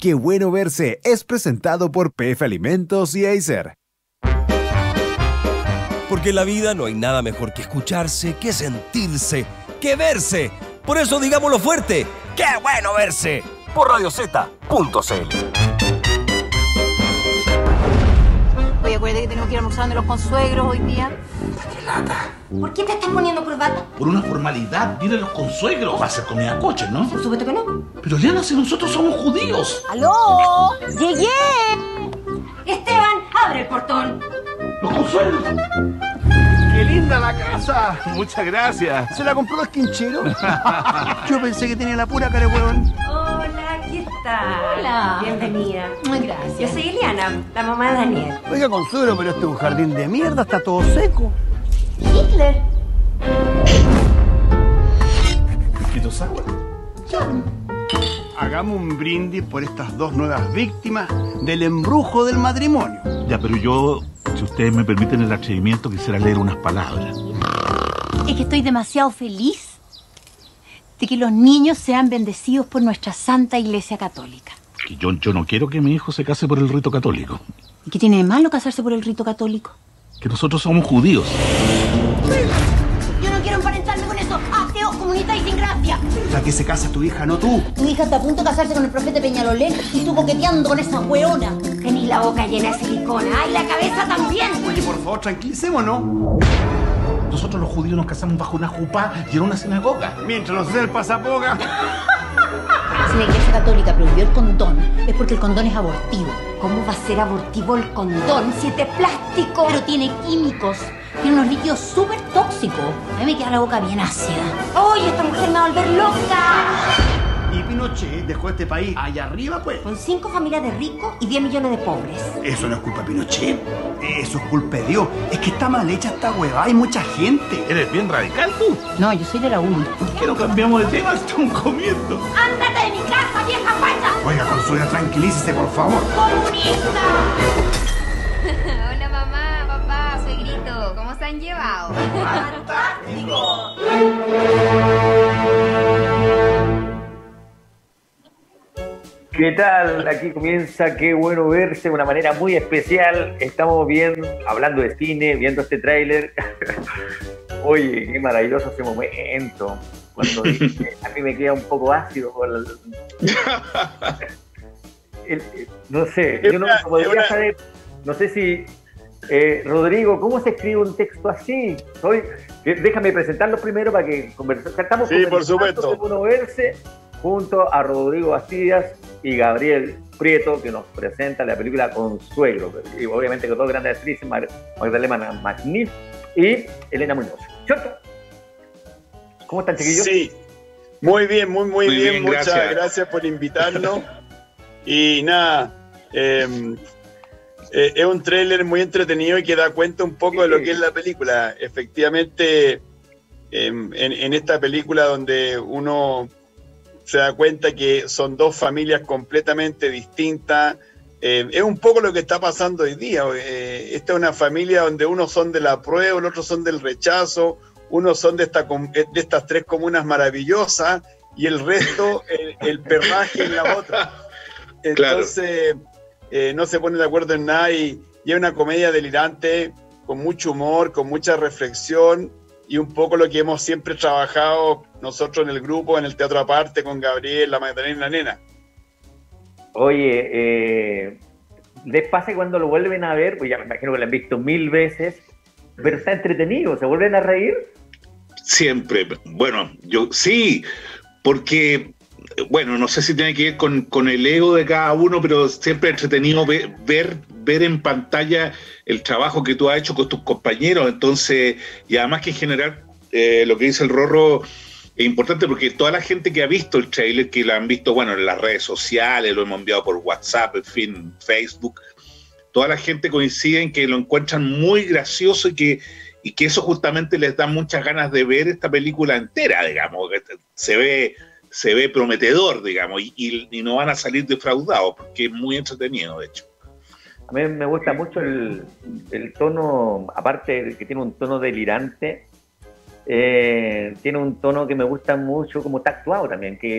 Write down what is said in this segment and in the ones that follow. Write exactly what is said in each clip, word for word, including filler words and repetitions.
Qué bueno verse es presentado por P F Alimentos y Acer. Porque en la vida no hay nada mejor que escucharse, que sentirse, que verse. Por eso digámoslo fuerte, ¡qué bueno verse! Por radio zeta punto c l. Oye, acuérdate que tenemos que ir almorzando los consuegros hoy día. ¡Qué lata! ¿Por qué te estás poniendo corbata? Por una formalidad, vienen los consuegros. Va a ser comida coche, ¿no? Por supuesto que no. Pero Liana, si nosotros somos judíos. ¡Aló! ¡Llegué! Esteban, abre el portón. Los consuegros. ¡Qué linda la casa! Muchas gracias. ¿Se la compró el quinchero? Yo pensé que tenía la pura cara de huevón. Hola, ¿qué tal? Hola. Bienvenida. Muy gracias. Yo soy Eliana, la mamá de Daniel. Oiga, consuelo, pero este es un jardín de mierda, está todo seco. Hitler. ¿Pitos agua? Hagamos un brindis por estas dos nuevas víctimas del embrujo del matrimonio. Ya, pero yo, si ustedes me permiten el atrevimiento, quisiera leer unas palabras. Es que estoy demasiado feliz de que los niños sean bendecidos por nuestra Santa Iglesia Católica. Que yo, yo no quiero que mi hijo se case por el rito católico. ¿Y qué tiene de malo casarse por el rito católico? Que nosotros somos judíos. Yo no quiero emparentarme con eso. Ateo, comunista y sin gracia. La que se casa tu hija, no tú. Tu hija está a punto de casarse con el profeta Peñalolén y tú coqueteando con esa hueona. Tenís la boca llena de silicona. ¡Ay, la cabeza también! Oye, por favor, tranquilicémonos. Nosotros los judíos nos casamos bajo una jupá y en una sinagoga. Mientras nos dé el pasapoga. Si la Iglesia Católica prohibió el condón, es porque el condón es abortivo. ¿Cómo va a ser abortivo el condón si este es plástico? Pero tiene químicos, tiene unos líquidos súper tóxicos. A mí me queda la boca bien ácida. ¡Oye, esta mujer me va a volver loca! Y Pinochet dejó este país allá arriba, pues. Con cinco familias de ricos y diez millones de pobres. Eso no es culpa de Pinochet. Eso es culpa de Dios. Es que está mal hecha esta hueva. Hay mucha gente. ¿Eres bien radical tú? No, yo soy de la U. ¿Por qué no cambiamos de tema? Estamos comiendo. ¡Ándate de mi casa, vieja falsa! Oiga, Consuelo, tranquilícese, por favor. ¡Comunista! Hola mamá, papá, suegrito, ¿cómo se han llevado? ¡Fantástico! ¿Qué tal? Aquí comienza Qué bueno verse de una manera muy especial. Estamos viendo, hablando de cine, viendo este tráiler. Oye, qué maravilloso ese momento. Cuando dije, a mí me queda un poco ácido por el... el, el, no sé, yo no podría saber, no sé si eh, Rodrigo, ¿cómo se escribe un texto así? Soy, déjame presentarlo primero para que conversemos. Estamos sí, por supuesto. Qué bueno verse, junto a Rodrigo Bastidas y Gabriel Prieto, que nos presenta la película Consuelo, y obviamente con dos grandes actrices, Magdalena Magniff y Elena Muñoz. ¿Cierto? ¿Cómo están, chiquillos? Sí, muy bien, muy, muy, muy bien. bien. Muchas gracias, gracias por invitarnos. Y nada, eh, eh, es un tráiler muy entretenido y que da cuenta un poco de lo que es la película. Efectivamente, eh, en, en esta película donde uno se da cuenta que son dos familias completamente distintas. Eh, es un poco lo que está pasando hoy día. Eh, esta es una familia donde unos son de la apruebo, los otros son del rechazo, unos son de, esta, de estas tres comunas maravillosas y el resto, el, el perraje en la otra. Entonces, claro. eh, no se ponen de acuerdo en nada y, y es una comedia delirante, con mucho humor, con mucha reflexión, y un poco lo que hemos siempre trabajado nosotros en el grupo, en el Teatro Aparte, con Gabriel, la Magdalena y la Nena. Oye, eh, ¿les pasa cuando lo vuelven a ver? Pues ya me imagino que lo han visto mil veces, pero está entretenido, ¿se vuelven a reír? Siempre, bueno, yo sí, porque, bueno, no sé si tiene que ver con, con el ego de cada uno, pero siempre es entretenido ver, ver, ver en pantalla el trabajo que tú has hecho con tus compañeros, entonces, y además que en general, eh, lo que dice el Rorro es importante porque toda la gente que ha visto el trailer, que lo han visto, bueno, en las redes sociales, lo hemos enviado por WhatsApp, en fin, Facebook, toda la gente coincide en que lo encuentran muy gracioso y que, y que eso justamente les da muchas ganas de ver esta película entera, digamos, que se ve, se ve prometedor, digamos, y, y, y no van a salir defraudados porque es muy entretenido, de hecho. A mí me gusta mucho el, el tono, aparte de que tiene un tono delirante, eh, tiene un tono que me gusta mucho como está actuado también, que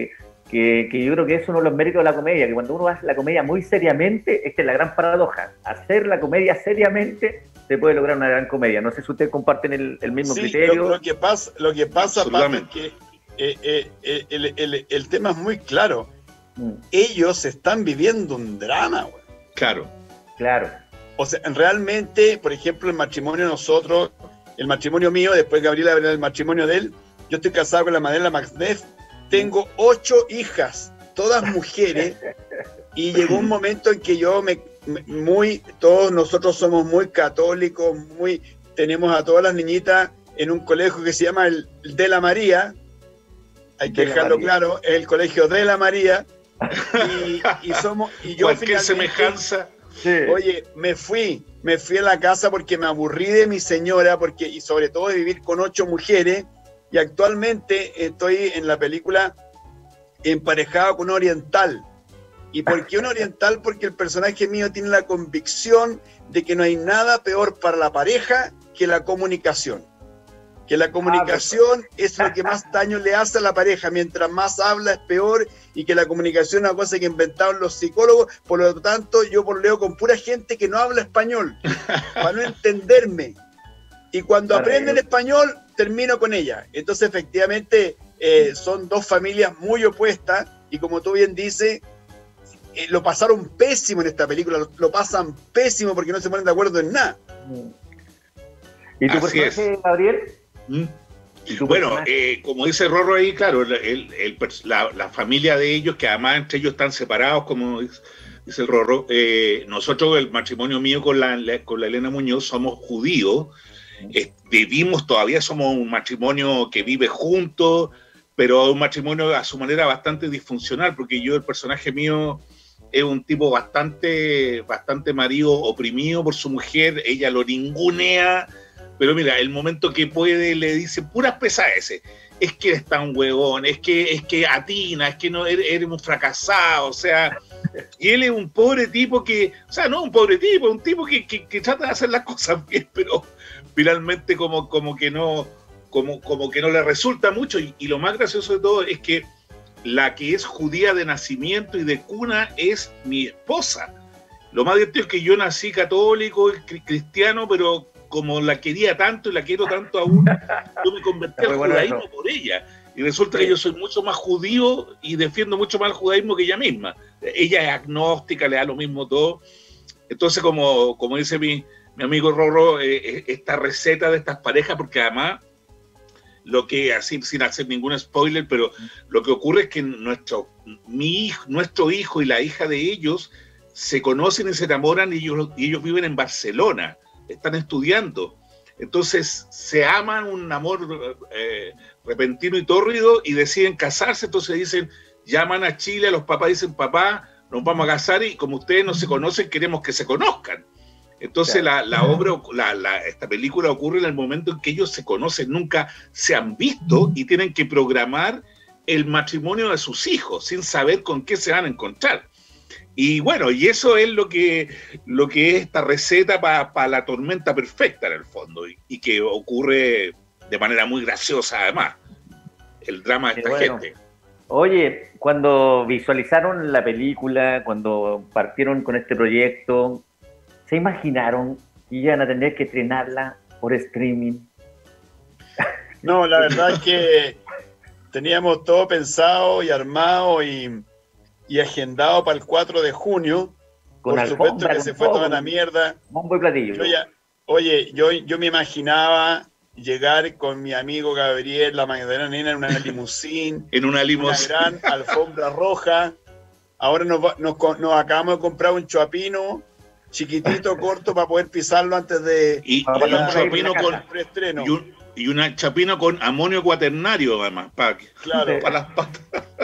que, que yo creo que es uno de los méritos de la comedia, que cuando uno hace la comedia muy seriamente, esta es la gran paradoja, hacer la comedia seriamente se puede lograr una gran comedia. No sé si ustedes comparten el, el mismo sí, criterio. Lo, lo que pasa, lo que pasa, pasa es que eh, eh, eh, el, el, el tema es muy claro. Mm. Ellos están viviendo un drama, güey. Claro. Claro. O sea, realmente, por ejemplo, el matrimonio de nosotros, el matrimonio mío, después Gabriela verá el matrimonio de él, yo estoy casado con la Madela Maxneff, tengo ocho hijas, todas mujeres, y llegó un momento en que yo me, me muy, todos nosotros somos muy católicos, muy, tenemos a todas las niñitas en un colegio que se llama el de la María, hay que dejarlo claro, es el colegio de la María, y, y somos, y yo cualquier semejanza. Sí. Oye, me fui, me fui a la casa porque me aburrí de mi señora, porque, y sobre todo de vivir con ocho mujeres, y actualmente estoy en la película emparejado con un oriental. ¿Y por qué un oriental? Porque el personaje mío tiene la convicción de que no hay nada peor para la pareja que la comunicación. Que la comunicación es lo que más daño le hace a la pareja. Mientras más habla es peor, y que la comunicación es una cosa que inventaron los psicólogos. Por lo tanto, yo pololeo con pura gente que no habla español, para no entenderme. Y cuando aprenden español, termino con ella. Entonces, efectivamente, eh, son dos familias muy opuestas, y como tú bien dices, eh, lo pasaron pésimo en esta película, lo, lo pasan pésimo porque no se ponen de acuerdo en nada. ¿Y tu personaje, Gabriel? ¿Mm? Bueno, eh, como dice Rorro ahí, claro, el, el, la, la familia de ellos, que además entre ellos están separados, como dice, dice el Rorro, eh, nosotros, el matrimonio mío con la, con la Elena Muñoz, somos judíos, eh, vivimos, todavía somos un matrimonio que vive juntos, pero un matrimonio a su manera bastante disfuncional, porque yo, el personaje mío, es un tipo bastante, bastante marido oprimido por su mujer, ella lo ningunea. Pero mira, el momento que puede le dice puras pesadeces. Es que eres tan huevón, es que, es que atina, es que no eres, eres un fracasado, o sea, y él es un pobre tipo que, o sea, no un pobre tipo, un tipo que, que, que trata de hacer las cosas bien, pero finalmente como, como que no, como, como que no le resulta mucho, y, y lo más gracioso de todo es que la que es judía de nacimiento y de cuna es mi esposa. Lo más divertido es que yo nací católico, cristiano, pero como la quería tanto y la quiero tanto aún, yo me convertí al judaísmo eso. por ella. Y resulta sí. que yo soy mucho más judío y defiendo mucho más el judaísmo que ella misma. Ella es agnóstica, le da lo mismo todo. Entonces, como, como dice mi, mi amigo Rorro, eh, esta receta de estas parejas, porque además, lo que, así sin hacer ningún spoiler, pero lo que ocurre es que nuestro, mi hijo, nuestro hijo y la hija de ellos se conocen y se enamoran, y ellos, y ellos viven en Barcelona. Están estudiando, entonces se aman, un amor eh, repentino y tórrido, y deciden casarse. Entonces dicen, llaman a Chile, a los papás dicen, papá, nos vamos a casar, y como ustedes no se conocen, queremos que se conozcan. Entonces claro. la, la obra, la, la, esta película ocurre en el momento en que ellos se conocen, nunca se han visto, y tienen que programar el matrimonio de sus hijos sin saber con qué se van a encontrar. Y bueno, y eso es lo que, lo que es esta receta para pa la tormenta perfecta en el fondo, y, y que ocurre de manera muy graciosa además, el drama de esta bueno. gente. Oye, cuando visualizaron la película, cuando partieron con este proyecto, ¿se imaginaron que iban a tener que estrenarla por streaming? No, la verdad es que teníamos todo pensado y armado y... y agendado para el cuatro de junio, con por supuesto que se fue toda la mierda. Bombo y platillo. Yo ya, oye, yo, yo me imaginaba llegar con mi amigo Gabriel, la Magdalena Nena, en una limusín, en una limusín, una gran alfombra roja. Ahora nos, nos, nos acabamos de comprar un chuapino chiquitito, corto, para poder pisarlo antes de... Y, y un chapino con preestreno. Y, un, y una chapina con amonio cuaternario, además, para, claro. para las patas.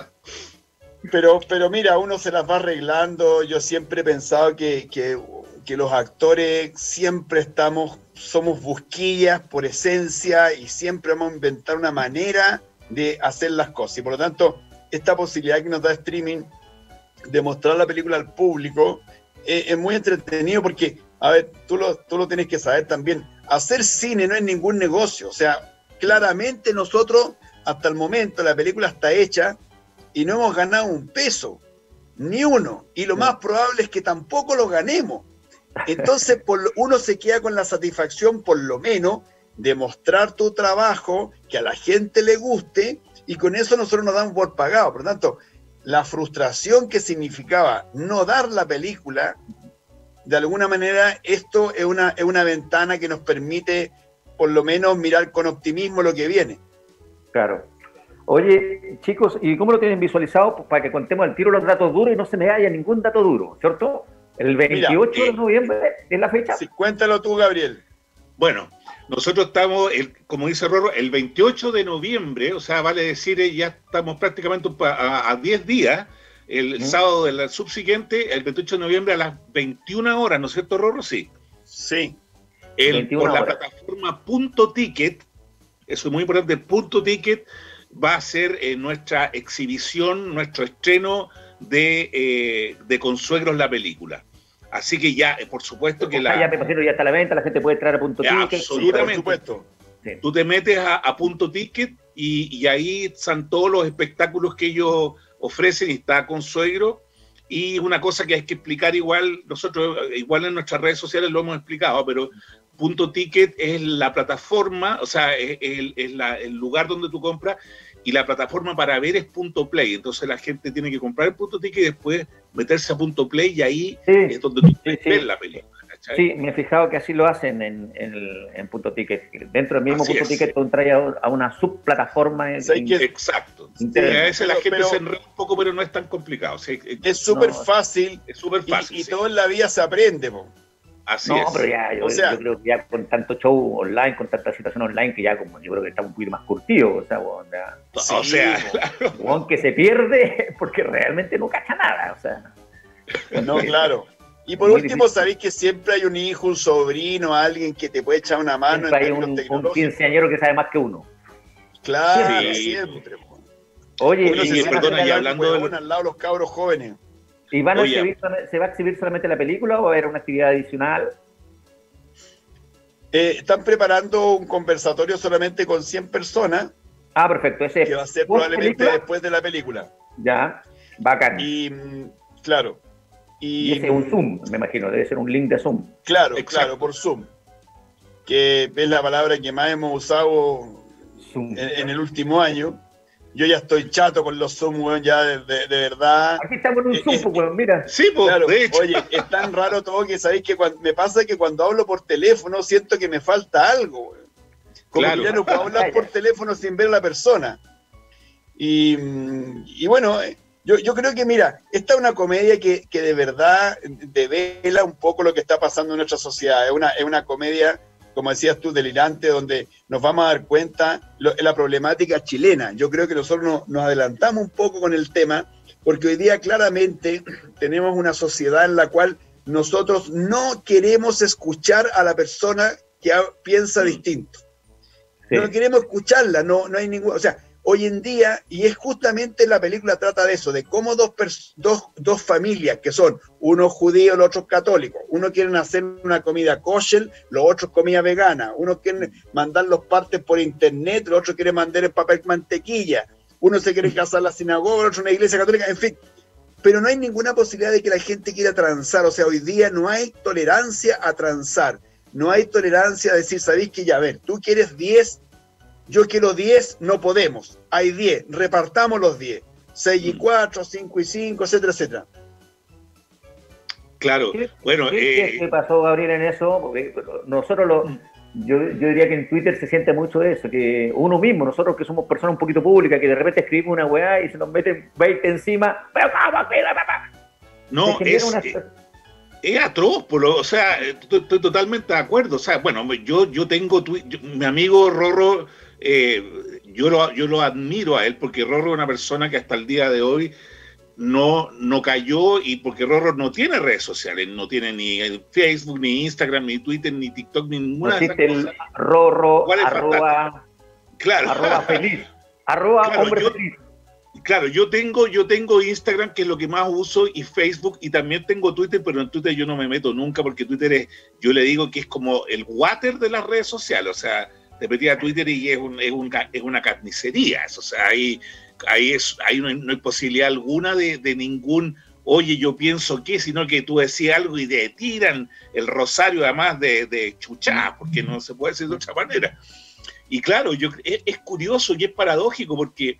Pero, pero mira, uno se las va arreglando. Yo siempre he pensado que, que, que los actores siempre estamos, somos busquillas por esencia, y siempre vamos a inventar una manera de hacer las cosas. Y por lo tanto, esta posibilidad que nos da streaming de mostrar la película al público eh, es muy entretenido, porque, a ver, tú lo, tú lo tienes que saber también. Hacer cine no es ningún negocio. O sea, claramente nosotros, hasta el momento, la película está hecha y no hemos ganado un peso, ni uno, y lo más probable es que tampoco lo ganemos. Entonces por lo, uno se queda con la satisfacción por lo menos de mostrar tu trabajo, que a la gente le guste, y con eso nosotros nos damos por pagado. Por lo tanto, la frustración que significaba no dar la película, de alguna manera esto es una, es una ventana que nos permite por lo menos mirar con optimismo lo que viene. Claro. Oye, chicos, ¿y cómo lo tienen visualizado? Pues para que contemos al tiro los datos duros y no se me haya ningún dato duro, ¿cierto? El veintiocho Mira, eh, de noviembre es la fecha. Sí, cuéntalo tú, Gabriel. Bueno, nosotros estamos, el, como dice Rorro, el veintiocho de noviembre, o sea, vale decir, ya estamos prácticamente a diez días, el ¿Mm? sábado del subsiguiente, el veintiocho de noviembre a las veintiuna horas, ¿no es cierto, Rorro? Sí. Sí. El, por la plataforma Punto Ticket, eso es muy importante, Punto Ticket va a ser eh, nuestra exhibición, nuestro estreno de, eh, de Consuegros la película. Así que ya, eh, por supuesto que la... Ya me imagino, ya está a la venta, la gente puede entrar a Punto Ticket. Absolutamente. Sí, por supuesto. Sí. Tú te metes a, a Punto Ticket y, y ahí están todos los espectáculos que ellos ofrecen y está Consuegro. Y una cosa que hay que explicar igual, nosotros igual en nuestras redes sociales lo hemos explicado, pero Punto Ticket es la plataforma, o sea, es, es, es la, el lugar donde tú compras, y la plataforma para ver es Punto Play. Entonces la gente tiene que comprar el Punto Ticket y después meterse a Punto Play y ahí sí, es donde tú puedes sí, ver sí. la película. ¿Cachai? Sí, me he fijado que así lo hacen en, en, el, en Punto Ticket. Dentro del mismo así Punto es. Ticket tú entras a una subplataforma. En, en, exacto. Sí, a veces la gente pero, se enreda un poco, pero no es tan complicado. Sí, es súper no, fácil. Es súper fácil. Y, y sí. todo en la vida se aprende, po. Así no, es. pero ya, yo, o sea, yo creo que ya con tanto show online, con tanta situación online, que ya como yo creo que estamos un poquito más curtidos, o sea, bueno, ya, sí, o sea, claro. Bueno, que se pierde porque realmente no cacha nada, o sea. No, claro. Y por último, difícil. Sabéis que siempre hay un hijo, un sobrino, alguien que te puede echar una mano. Siempre hay un, un quinceañero que sabe más que uno. Claro, sí. siempre. Oye, uno y, se y perdona, y hablando de... al lado de los cabros jóvenes. ¿Y van a exhibir, se va a exhibir solamente la película o va a haber una actividad adicional? Eh, están preparando un conversatorio solamente con cien personas. Ah, perfecto. Ese que va a ser probablemente película? después de la película. Ya, bacán. Y, claro. Y, y ese es un Zoom, me imagino, debe ser un link de Zoom. Claro, Exacto. claro, por Zoom. Que es la palabra que más hemos usado en, en el último año. Yo ya estoy chato con los Zoom, weón, ya de, de, de verdad. Aquí estamos en un Zoom, eh, pues, weón, mira. Sí, pues, claro, de hecho. Oye, es tan raro todo que sabéis que cuando, me pasa que cuando hablo por teléfono siento que me falta algo, weón. Como claro. que ya no puedo hablar por teléfono sin ver a la persona. Y, y bueno, yo, yo creo que, mira, esta es una comedia que, que de verdad devela un poco lo que está pasando en nuestra sociedad. Es una, es una comedia, como decías tú, delirante, donde nos vamos a dar cuenta de la problemática chilena. Yo creo que nosotros nos, nos adelantamos un poco con el tema, porque hoy día claramente tenemos una sociedad en la cual nosotros no queremos escuchar a la persona que piensa distinto. Sí. No queremos escucharla, no, no hay ningún... O sea, hoy en día, y es justamente la película trata de eso, de cómo dos, dos, dos familias, que son unos judíos, los otros católicos, uno quieren hacer una comida kosher, los otros comida vegana, uno quiere mandar los partes por internet, los otros quieren mandar el papel mantequilla, uno se quiere casar en la sinagoga, el otro en una iglesia católica, en fin. Pero no hay ninguna posibilidad de que la gente quiera transar, o sea, hoy día no hay tolerancia a transar, no hay tolerancia a decir, ¿sabéis que ya, a ver, tú quieres diez, yo quiero diez, no podemos. Hay diez, repartamos los diez. seis y cuatro, cinco y cinco, etcétera, etcétera. Claro, ¿Qué, bueno... ¿qué, eh, ¿Qué pasó, Gabriel, en eso? Porque nosotros, lo, yo, yo diría que en Twitter se siente mucho eso, que uno mismo, nosotros que somos personas un poquito públicas, que de repente escribimos una weá y se nos mete veinte encima. No, es... Una... Es atroz, o sea, estoy, estoy totalmente de acuerdo. O sea, bueno, yo, yo tengo, tu, yo, mi amigo Rorro, eh, yo, lo, yo lo admiro a él, porque Rorro es una persona que hasta el día de hoy no, no cayó, y porque Rorro no tiene redes sociales, no tiene ni Facebook, ni Instagram, ni Twitter, ni TikTok, ni ninguna de esas cosas. El Rorro, arroba, claro. arroba feliz, arroba claro, hombre yo, feliz. Claro, yo tengo, yo tengo Instagram, que es lo que más uso, y Facebook, y también tengo Twitter, pero en Twitter yo no me meto nunca, porque Twitter es, yo le digo que es como el water de las redes sociales, o sea, te metí a Twitter y es, un, es, un, es una carnicería, eso, o sea, ahí, ahí, es, ahí no, hay, no hay posibilidad alguna de, de ningún, oye, yo pienso que, sino que tú decías algo y te tiran el rosario además de, de chuchá, porque no se puede decir de otra manera. Y claro, yo, es, es curioso y es paradójico porque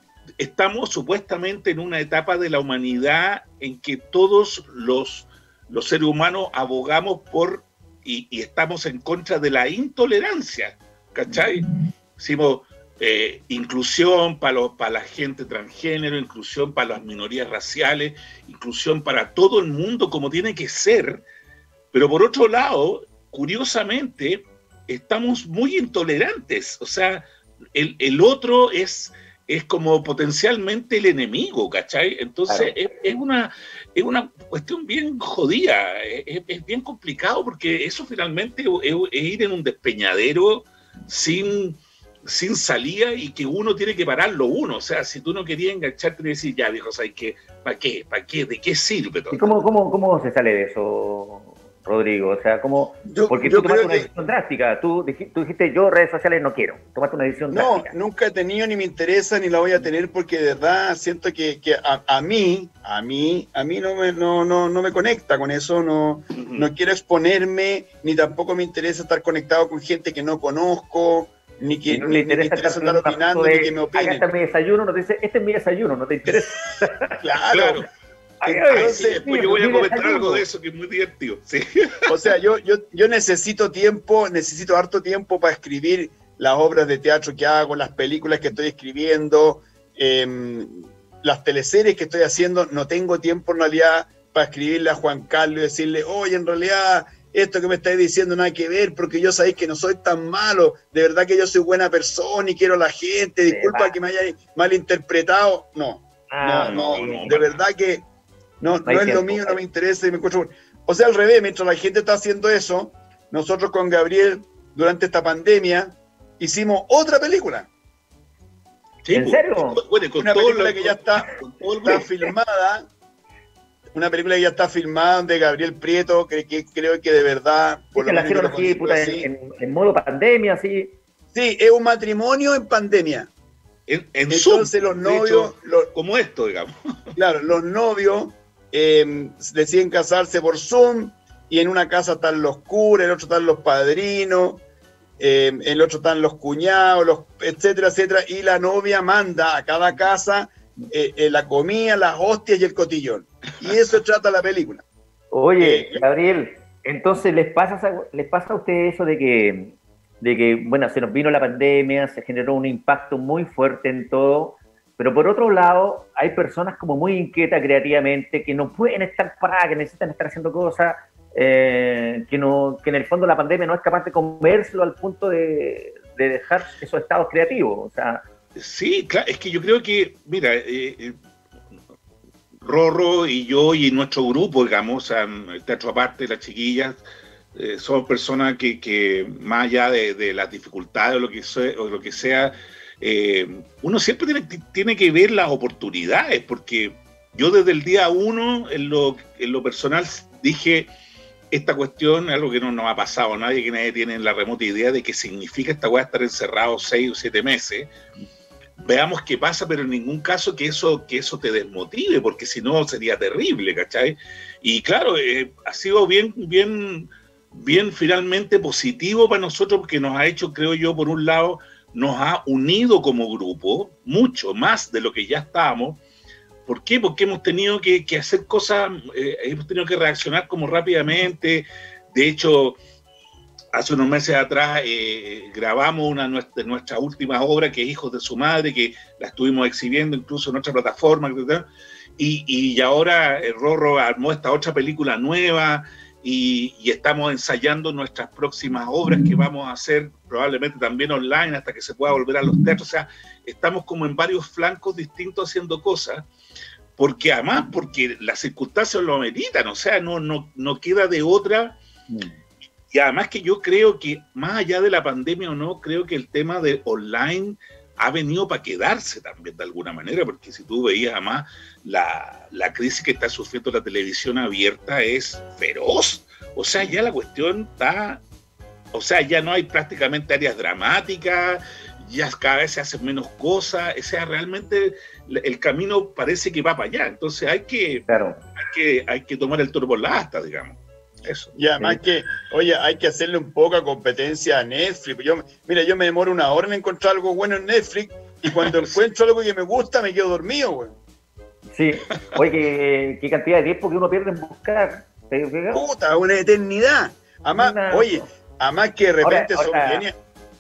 estamos supuestamente en una etapa de la humanidad en que todos los, los seres humanos abogamos por y, y estamos en contra de la intolerancia, ¿cachai? Decimos eh, inclusión para, los, para la gente transgénero, inclusión para las minorías raciales, inclusión para todo el mundo como tiene que ser, pero por otro lado, curiosamente, estamos muy intolerantes, o sea, el, el otro es... es como potencialmente el enemigo, ¿cachai? Entonces, claro. es, es, una, es una cuestión bien jodida, es, es bien complicado, porque eso finalmente es, es ir en un despeñadero sin, sin salida y que uno tiene que pararlo uno. O sea, si tú no querías engancharte y decir, ya, viejo, ¿sabes qué? ¿Para qué? ¿Para qué? ¿De qué sirve todo? ¿Y cómo, cómo, cómo se sale de eso, Rodrigo? O sea, ¿cómo? Yo, porque yo tú tomaste creo una que... decisión drástica. Tú, tú dijiste, yo redes sociales no quiero. Tomaste una decisión No, drástica. nunca he tenido, ni me interesa, ni la voy a tener, porque de verdad siento que, que a, a mí, a mí, a mí no me, no, no, no me conecta con eso, no, uh-huh. no quiero exponerme, ni tampoco me interesa estar conectado con gente que no conozco, ni que no ni, le interesa, ni me interesa estar opinando, de, ni que me opinen. Acá está mi desayuno, no te dice, este es mi desayuno, no te interesa. Claro. claro. Entonces, Ay, sí, después yo voy a comentar algo de eso que es muy divertido. Sí. O sea, yo, yo, yo necesito tiempo, necesito harto tiempo para escribir las obras de teatro que hago, las películas que estoy escribiendo, eh, las teleseries que estoy haciendo. No tengo tiempo en realidad para escribirle a Juan Carlos y decirle, oye, en realidad esto que me estáis diciendo nada que ver, porque yo sabéis que no soy tan malo, de verdad que yo soy buena persona y quiero a la gente, disculpa que me haya malinterpretado. No, ah, no, no, no, de verdad que no, no es lo mío, no me interesa y me encuentro... O sea, al revés, mientras la gente está haciendo eso, nosotros con Gabriel, durante esta pandemia, hicimos otra película. Sí, ¿en serio? Bueno, con una película que ya está, está filmada, una película que ya está filmada de Gabriel Prieto, que, que creo que de verdad... Por sí, lo que la hicieron así, puta, así. En, en modo pandemia, así. Sí, es un matrimonio en pandemia. En, en Entonces Zoom, los novios... hecho, los, como esto, digamos. Claro, los novios... Eh, deciden casarse por Zoom y en una casa están los curas, en el otro están los padrinos, eh, en el otro están los cuñados, los, etcétera, etcétera, y la novia manda a cada casa eh, eh, la comida, las hostias y el cotillón. Y eso trata la película. Oye, eh, Gabriel, entonces les pasa, les pasa a ustedes eso de que, de que, bueno, se nos vino la pandemia, se generó un impacto muy fuerte en todo. Pero por otro lado, hay personas como muy inquietas creativamente, que no pueden estar paradas, que necesitan estar haciendo cosas, eh, que, no, que en el fondo la pandemia no es capaz de conversarlo al punto de, de dejar esos estados creativos. O sea, sí, claro, es que yo creo que, mira, eh, eh, Rorro y yo y nuestro grupo, digamos, o sea, el Teatro Aparte, las chiquillas, eh, somos personas que, que más allá de, de las dificultades o lo que sea, o lo que sea Eh, uno siempre tiene, tiene que ver las oportunidades, porque yo desde el día uno en lo, en lo personal dije, esta cuestión es algo que no nos ha pasado a nadie, que nadie tiene la remota idea de qué significa esta weá estar encerrado seis o siete meses. Veamos qué pasa, pero en ningún caso que eso, que eso te desmotive, porque si no sería terrible, ¿cachai? Y claro, eh, ha sido bien, bien, bien finalmente positivo para nosotros, porque nos ha hecho, creo yo, por un lado, nos ha unido como grupo, mucho más de lo que ya estábamos. ¿Por qué? Porque hemos tenido que, que hacer cosas, eh, hemos tenido que reaccionar como rápidamente. De hecho, hace unos meses atrás eh, grabamos una de nuestras últimas obras, que es Hijos de su Madre, que la estuvimos exhibiendo incluso en otra plataforma, etcétera. Y, y ahora el Rorro armó esta otra película nueva, Y, y estamos ensayando nuestras próximas obras que vamos a hacer probablemente también online hasta que se pueda volver a los teatros. O sea, estamos como en varios flancos distintos haciendo cosas, porque además, porque las circunstancias lo ameritan, o sea, no, no, no queda de otra. Mm. Y además que yo creo que, más allá de la pandemia o no, creo que el tema de online ha venido para quedarse también de alguna manera, porque si tú veías además la, la crisis que está sufriendo la televisión abierta es feroz. O sea, ya la cuestión está, o sea, ya no hay prácticamente áreas dramáticas, ya cada vez se hacen menos cosas, o sea, realmente el camino parece que va para allá, entonces hay que, claro. hay que, hay que tomar el toro por la asta, digamos. Eso. Y además sí. que, oye, hay que hacerle un poco de competencia a Netflix. Yo, mira, yo me demoro una hora en encontrar algo bueno en Netflix y cuando encuentro algo que me gusta me quedo dormido, güey. Sí, oye, ¿qué, qué cantidad de tiempo que uno pierde en buscar? Puta, una eternidad. Además, una... oye, además que de repente ahora, ahora... son bien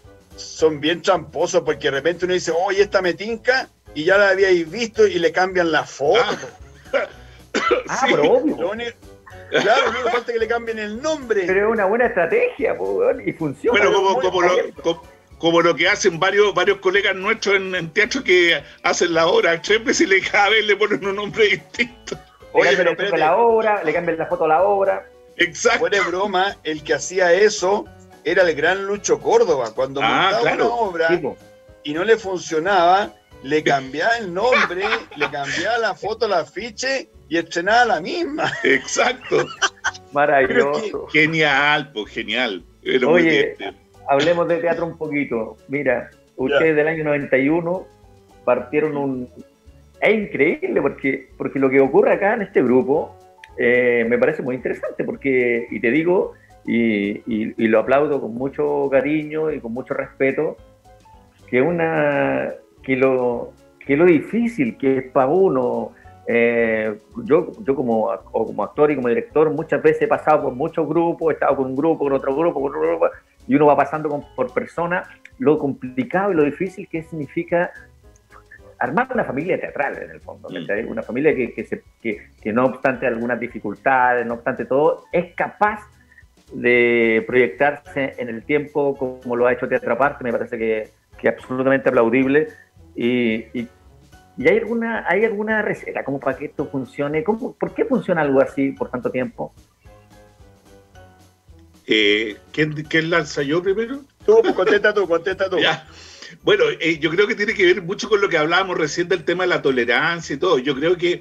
son bien tramposos porque de repente uno dice, oye, esta me tinca y ya la habíais visto y le cambian la foto. Ah, ah sí. Pero obvio. Claro, no falta que le cambien el nombre. Pero es una buena estrategia, po, y funciona. Bueno, como, como, lo, como, como lo que hacen varios varios colegas nuestros en, en teatro que hacen la obra tres veces y le, cada vez le ponen un nombre distinto. Oye, pero espérate. La obra, le cambian la foto a la obra. Exacto. Fuera de broma, el que hacía eso era el gran Lucho Córdoba. Cuando ah, montaba claro. una obra tipo. y no le funcionaba, le cambiaba el nombre, le cambiaba la foto al afiche y estrenaba la misma. Exacto. Maravilloso. Que, genial, pues genial. Era Oye, muy hablemos de teatro un poquito. Mira, ustedes ya. del año noventa y uno partieron un... Es increíble porque, porque lo que ocurre acá en este grupo eh, me parece muy interesante porque, y te digo, y, y, y lo aplaudo con mucho cariño y con mucho respeto, que una que lo, que lo difícil que es para uno... Eh, yo, yo como, como actor y como director muchas veces he pasado por muchos grupos, he estado con un grupo, con otro grupo, con otro grupo, y uno va pasando con, por personas, lo complicado y lo difícil que significa armar una familia teatral en el fondo, ¿verdad? Una familia que, que, se, que, que no obstante algunas dificultades, no obstante todo, es capaz de proyectarse en el tiempo como lo ha hecho Teatro Aparte, me parece que, que es absolutamente aplaudible y, y ¿Y hay alguna, hay alguna receta como para que esto funcione? ¿Cómo, ¿Por qué funciona algo así por tanto tiempo? Eh, ¿quién, ¿Quién lanza yo primero? Tú, contesta tú, contesta tú. Ya. Bueno, eh, yo creo que tiene que ver mucho con lo que hablábamos recién del tema de la tolerancia y todo. Yo creo que,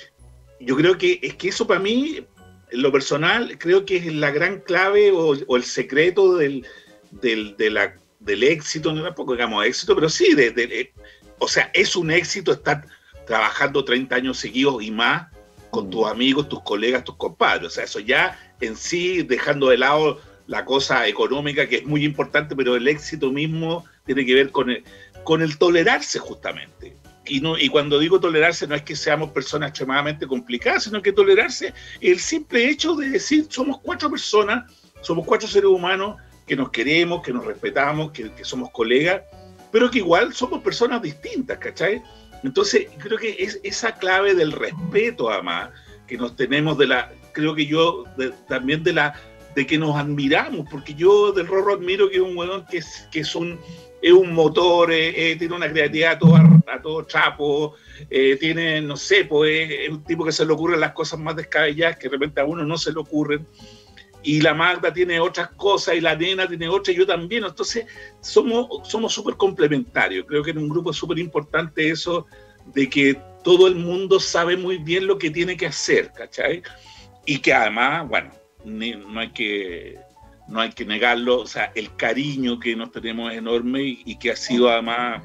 yo creo que es que eso para mí, en lo personal, creo que es la gran clave o, o el secreto del, del, de la, del éxito, no tampoco digamos éxito, pero sí, de, de, de o sea, es un éxito estar trabajando treinta años seguidos y más con tus amigos, tus colegas, tus compadres. O sea, eso ya en sí, dejando de lado la cosa económica, que es muy importante, pero el éxito mismo tiene que ver con el, con el tolerarse justamente. Y, no, y cuando digo tolerarse no es que seamos personas extremadamente complicadas, sino que tolerarse el simple hecho de decir somos cuatro personas, somos cuatro seres humanos que nos queremos, que nos respetamos, que, que somos colegas, pero que igual somos personas distintas, ¿cachai? Entonces, creo que es esa clave del respeto, además, que nos tenemos de la, creo que yo, de, también de la, de que nos admiramos, porque yo del Rorro admiro que es un huevón que es, que es un, es un motor, eh, eh, tiene una creatividad a todo, a todo trapo, eh, tiene, no sé, pues es un tipo que se le ocurren las cosas más descabelladas que de repente a uno no se le ocurren. Y la Magda tiene otras cosas, y la nena tiene otras, y yo también. Entonces, somos somos súper complementarios. Creo que en un grupo es súper importante eso de que todo el mundo sabe muy bien lo que tiene que hacer, ¿cachai? Y que además, bueno, ni, no hay que no hay que negarlo, o sea, el cariño que nos tenemos es enorme y, y que ha sido además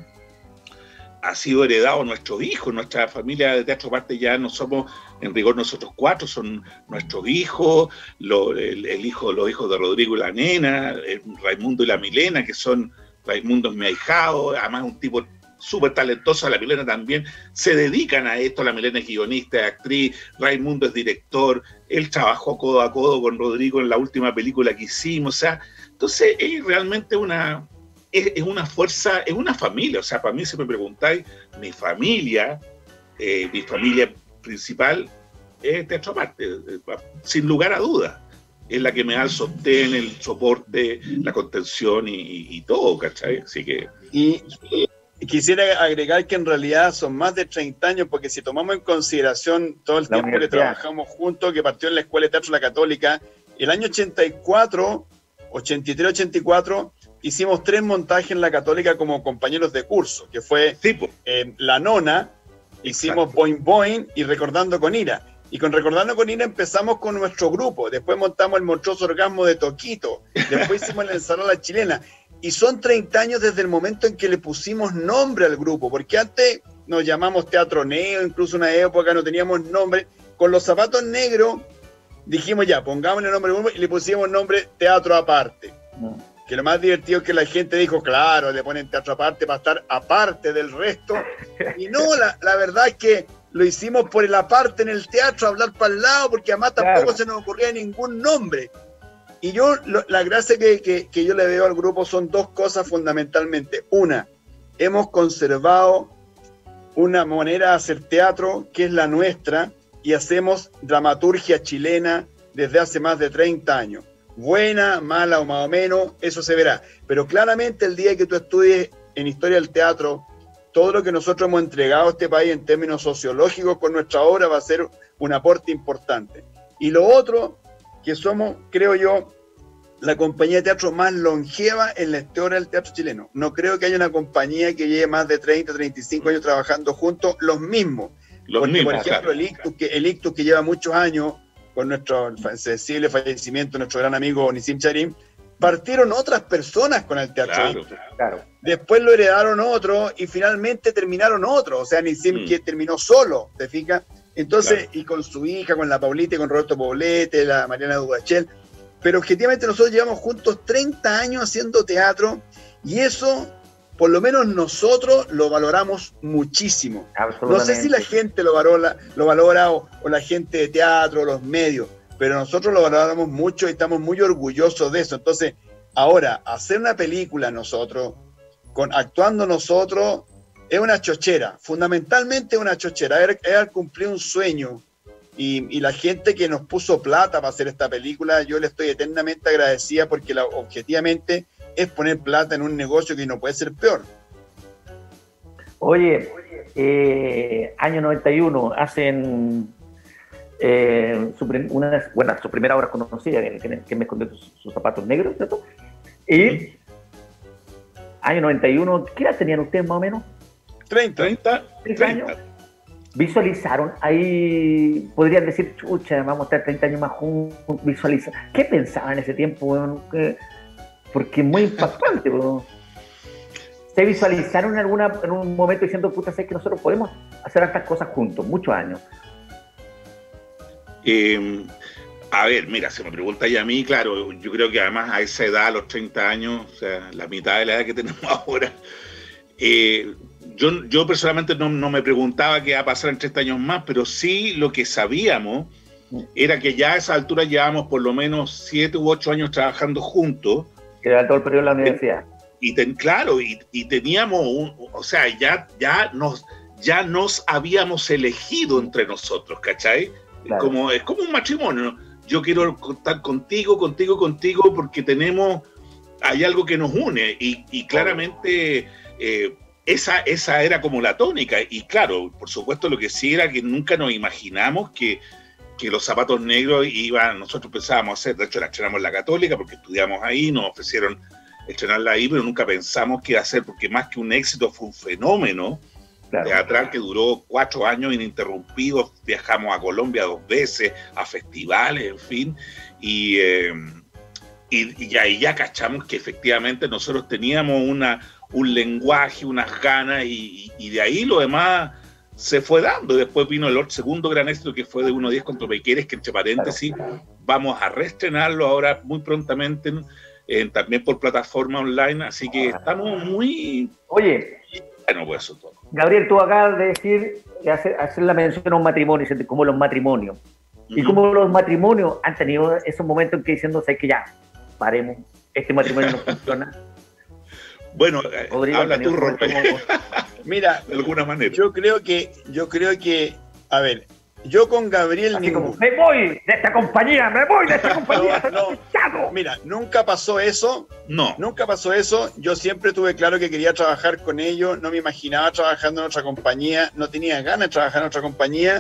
ha sido heredado a nuestros hijos. Nuestra familia de Teatro Aparte ya no somos, en rigor nosotros cuatro, son nuestros hijos, lo, el, el hijo, los hijos de Rodrigo y la nena, el Raimundo y la Milena, que son, Raimundo es mi ahijado, además un tipo súper talentoso, la Milena también, se dedican a esto, la Milena es guionista, es actriz, Raimundo es director, él trabajó codo a codo con Rodrigo en la última película que hicimos, o sea, entonces es realmente una... es una fuerza, es una familia. O sea, para mí, si me preguntáis, mi familia, eh, mi familia principal es Teatro Aparte, eh, sin lugar a dudas. Es la que me da el sostén, el soporte, la contención y, y, y todo, ¿cachai? Así que... Y, y quisiera agregar que en realidad son más de treinta años, porque si tomamos en consideración todo el la tiempo que trabajamos juntos, que partió en la Escuela de Teatro La Católica, el año ochenta y cuatro, ochenta y tres, ochenta y cuatro... hicimos tres montajes en la Católica como compañeros de curso, que fue tipo. Eh, La Nona, hicimos Exacto. Boing Boing y Recordando con Ira. Y con Recordando con Ira empezamos con nuestro grupo, después montamos el monstruoso orgasmo de Toquito, después hicimos la ensalada chilena. y son treinta años desde el momento en que le pusimos nombre al grupo, porque antes nos llamamos Teatro Neo, incluso una época no teníamos nombre. Con Los Zapatos Negros dijimos ya, pongámosle nombre al grupo y le pusimos nombre Teatro Aparte. No. Que lo más divertido es que la gente dijo, claro, le ponen Teatro Aparte para estar aparte del resto. Y no, la, la verdad es que lo hicimos por el aparte en el teatro, hablar para el lado, porque además tampoco claro. se nos ocurría ningún nombre. Y yo, lo, la gracia que, que, que yo le veo al grupo son dos cosas fundamentalmente. Una, hemos conservado una manera de hacer teatro que es la nuestra y hacemos dramaturgia chilena desde hace más de treinta años. Buena, mala o más o menos, eso se verá. Pero claramente el día que tú estudies en historia del teatro, todo lo que nosotros hemos entregado a este país en términos sociológicos con nuestra obra va a ser un aporte importante. Y lo otro, que somos, creo yo, la compañía de teatro más longeva en la historia del teatro chileno. No creo que haya una compañía que lleve más de treinta, treinta y cinco años trabajando juntos, los mismos. Los Porque, mismos, por ejemplo, claro. el, Ictus, que, el Ictus, que lleva muchos años, con nuestro sensible fallecimiento de nuestro gran amigo Nisim Charim, partieron otras personas con el teatro. Claro, claro. Después lo heredaron otros y finalmente terminaron otros. O sea, Nisim mm. que terminó solo, ¿te fijas? Entonces, claro. y con su hija, con la Paulita y con Roberto Poblete, la Mariana Dudachel. Pero objetivamente nosotros llevamos juntos treinta años haciendo teatro y eso, por lo menos nosotros, lo valoramos muchísimo. No sé si la gente lo valora, lo valora o, o la gente de teatro, o los medios, pero nosotros lo valoramos mucho y estamos muy orgullosos de eso. Entonces, ahora, hacer una película nosotros, con, actuando nosotros, es una chochera, fundamentalmente una chochera, es, es cumplir un sueño. Y, y la gente que nos puso plata para hacer esta película, yo le estoy eternamente agradecida porque la, objetivamente es poner plata en un negocio que no puede ser peor. Oye, eh, año noventa y uno, hacen eh, su, una, bueno, su primera obra conocida, que, que me escondió sus, sus zapatos negros, ¿cierto? Y ¿sí? Año noventa y uno, ¿qué edad tenían ustedes más o menos? treinta. treinta, treinta años. Visualizaron, ahí podrían decir, chucha, vamos a estar treinta años más juntos, visualizar. ¿Qué pensaban en ese tiempo? Bueno, que, porque es muy impactante. Bueno. ¿Se visualizaron en, alguna, en un momento diciendo, puta, sé que nosotros podemos hacer estas cosas juntos, muchos años? Eh, a ver, mira, se me pregunta ya a mí, claro, yo creo que además a esa edad, a los treinta años, o sea, la mitad de la edad que tenemos ahora, eh, Yo, yo personalmente no, no me preguntaba qué iba a pasar en treinta años más, pero sí lo que sabíamos era que ya a esa altura llevábamos por lo menos siete u ocho años trabajando juntos. Que era todo el periodo de la universidad. Y ten, claro, y, y teníamos, un, o sea, ya, ya, nos, ya nos habíamos elegido entre nosotros, ¿cachai? Claro. Como, es como un matrimonio. Yo quiero contar contigo, contigo, contigo, porque tenemos, hay algo que nos une y, y claramente... Eh, Esa, esa era como la tónica, y claro, por supuesto lo que sí era que nunca nos imaginamos que, que Los Zapatos Negros iban, nosotros pensábamos hacer, de hecho la estrenamos en la Católica porque estudiamos ahí, nos ofrecieron estrenarla ahí, pero nunca pensamos que iba a ser, porque más que un éxito fue un fenómeno claro, teatral claro. que duró cuatro años ininterrumpidos, viajamos a Colombia dos veces, a festivales, en fin, y, eh, y, y ahí ya cachamos que efectivamente nosotros teníamos una... un lenguaje, unas ganas, y, y de ahí lo demás se fue dando. Después vino el segundo gran éxito, que fue de uno diez contra Pequeres, que entre paréntesis vamos a reestrenarlo ahora muy prontamente, eh, también por plataforma online, así que estamos muy... Oye, bueno, pues eso todo. Gabriel, tú acabas de decir, de hacer, hacer la mención a un matrimonio, como los matrimonios, uh-huh. y como los matrimonios han tenido esos momentos en que diciendo, sé que ya, paremos, este matrimonio no funciona. Bueno, habla tú, Rompe. Mira, de alguna manera. Yo creo que, yo creo que, a ver, yo con Gabriel... Así como, me voy de esta compañía, me voy de esta compañía. no, no, mira, nunca pasó eso. No. Nunca pasó eso. Yo siempre tuve claro que quería trabajar con ellos. No me imaginaba trabajando en otra compañía. No tenía ganas de trabajar en otra compañía.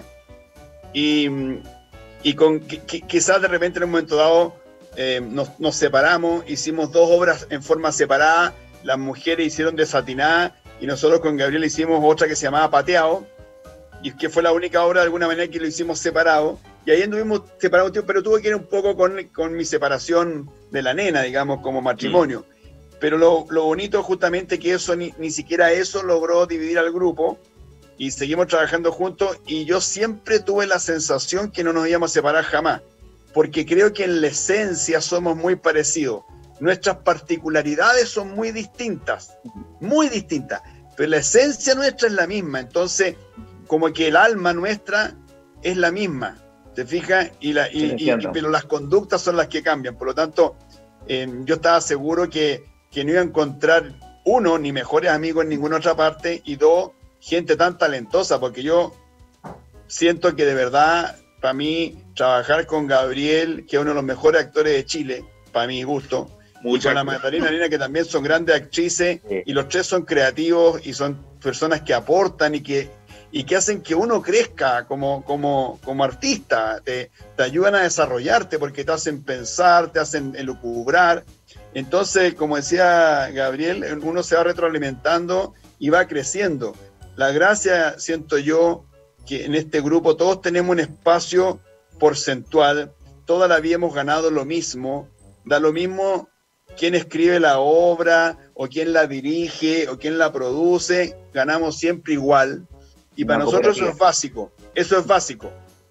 Y, y con quizás de repente en un momento dado eh, nos, nos separamos. Hicimos dos obras en forma separada. Las mujeres hicieron Desatinada y nosotros con Gabriel hicimos otra que se llamaba Pateado, y que fue la única obra de alguna manera que lo hicimos separado, y ahí anduvimos separados, pero tuve que ir un poco con, con mi separación de la nena, digamos, como matrimonio. Mm. pero lo, lo bonito justamente que eso, ni, ni siquiera eso logró dividir al grupo, y seguimos trabajando juntos, y yo siempre tuve la sensación que no nos íbamos a separar jamás, porque creo que en la esencia somos muy parecidos. Nuestras particularidades son muy distintas, muy distintas, pero la esencia nuestra es la misma. Entonces, como que el alma nuestra es la misma, ¿te fijas? Y la, y, y, y, pero las conductas son las que cambian. Por lo tanto, eh, yo estaba seguro que, que no iba a encontrar, uno, ni mejores amigos en ninguna otra parte, y dos, gente tan talentosa, porque yo siento que de verdad, para mí, trabajar con Gabriel, que es uno de los mejores actores de Chile, para mi gusto, y con la Magdalena Arena, que también son grandes actrices, sí. Y los tres son creativos y son personas que aportan y que, y que hacen que uno crezca como, como, como artista, te, te ayudan a desarrollarte porque te hacen pensar, te hacen elucubrar. Entonces, como decía Gabriel, uno se va retroalimentando y va creciendo. La gracia, siento yo, que en este grupo todos tenemos un espacio porcentual, toda la vida hemos ganado lo mismo, da lo mismo quién escribe la obra, o quién la dirige, o quién la produce, ganamos siempre igual, y para nosotros eso es básico, eso es básico.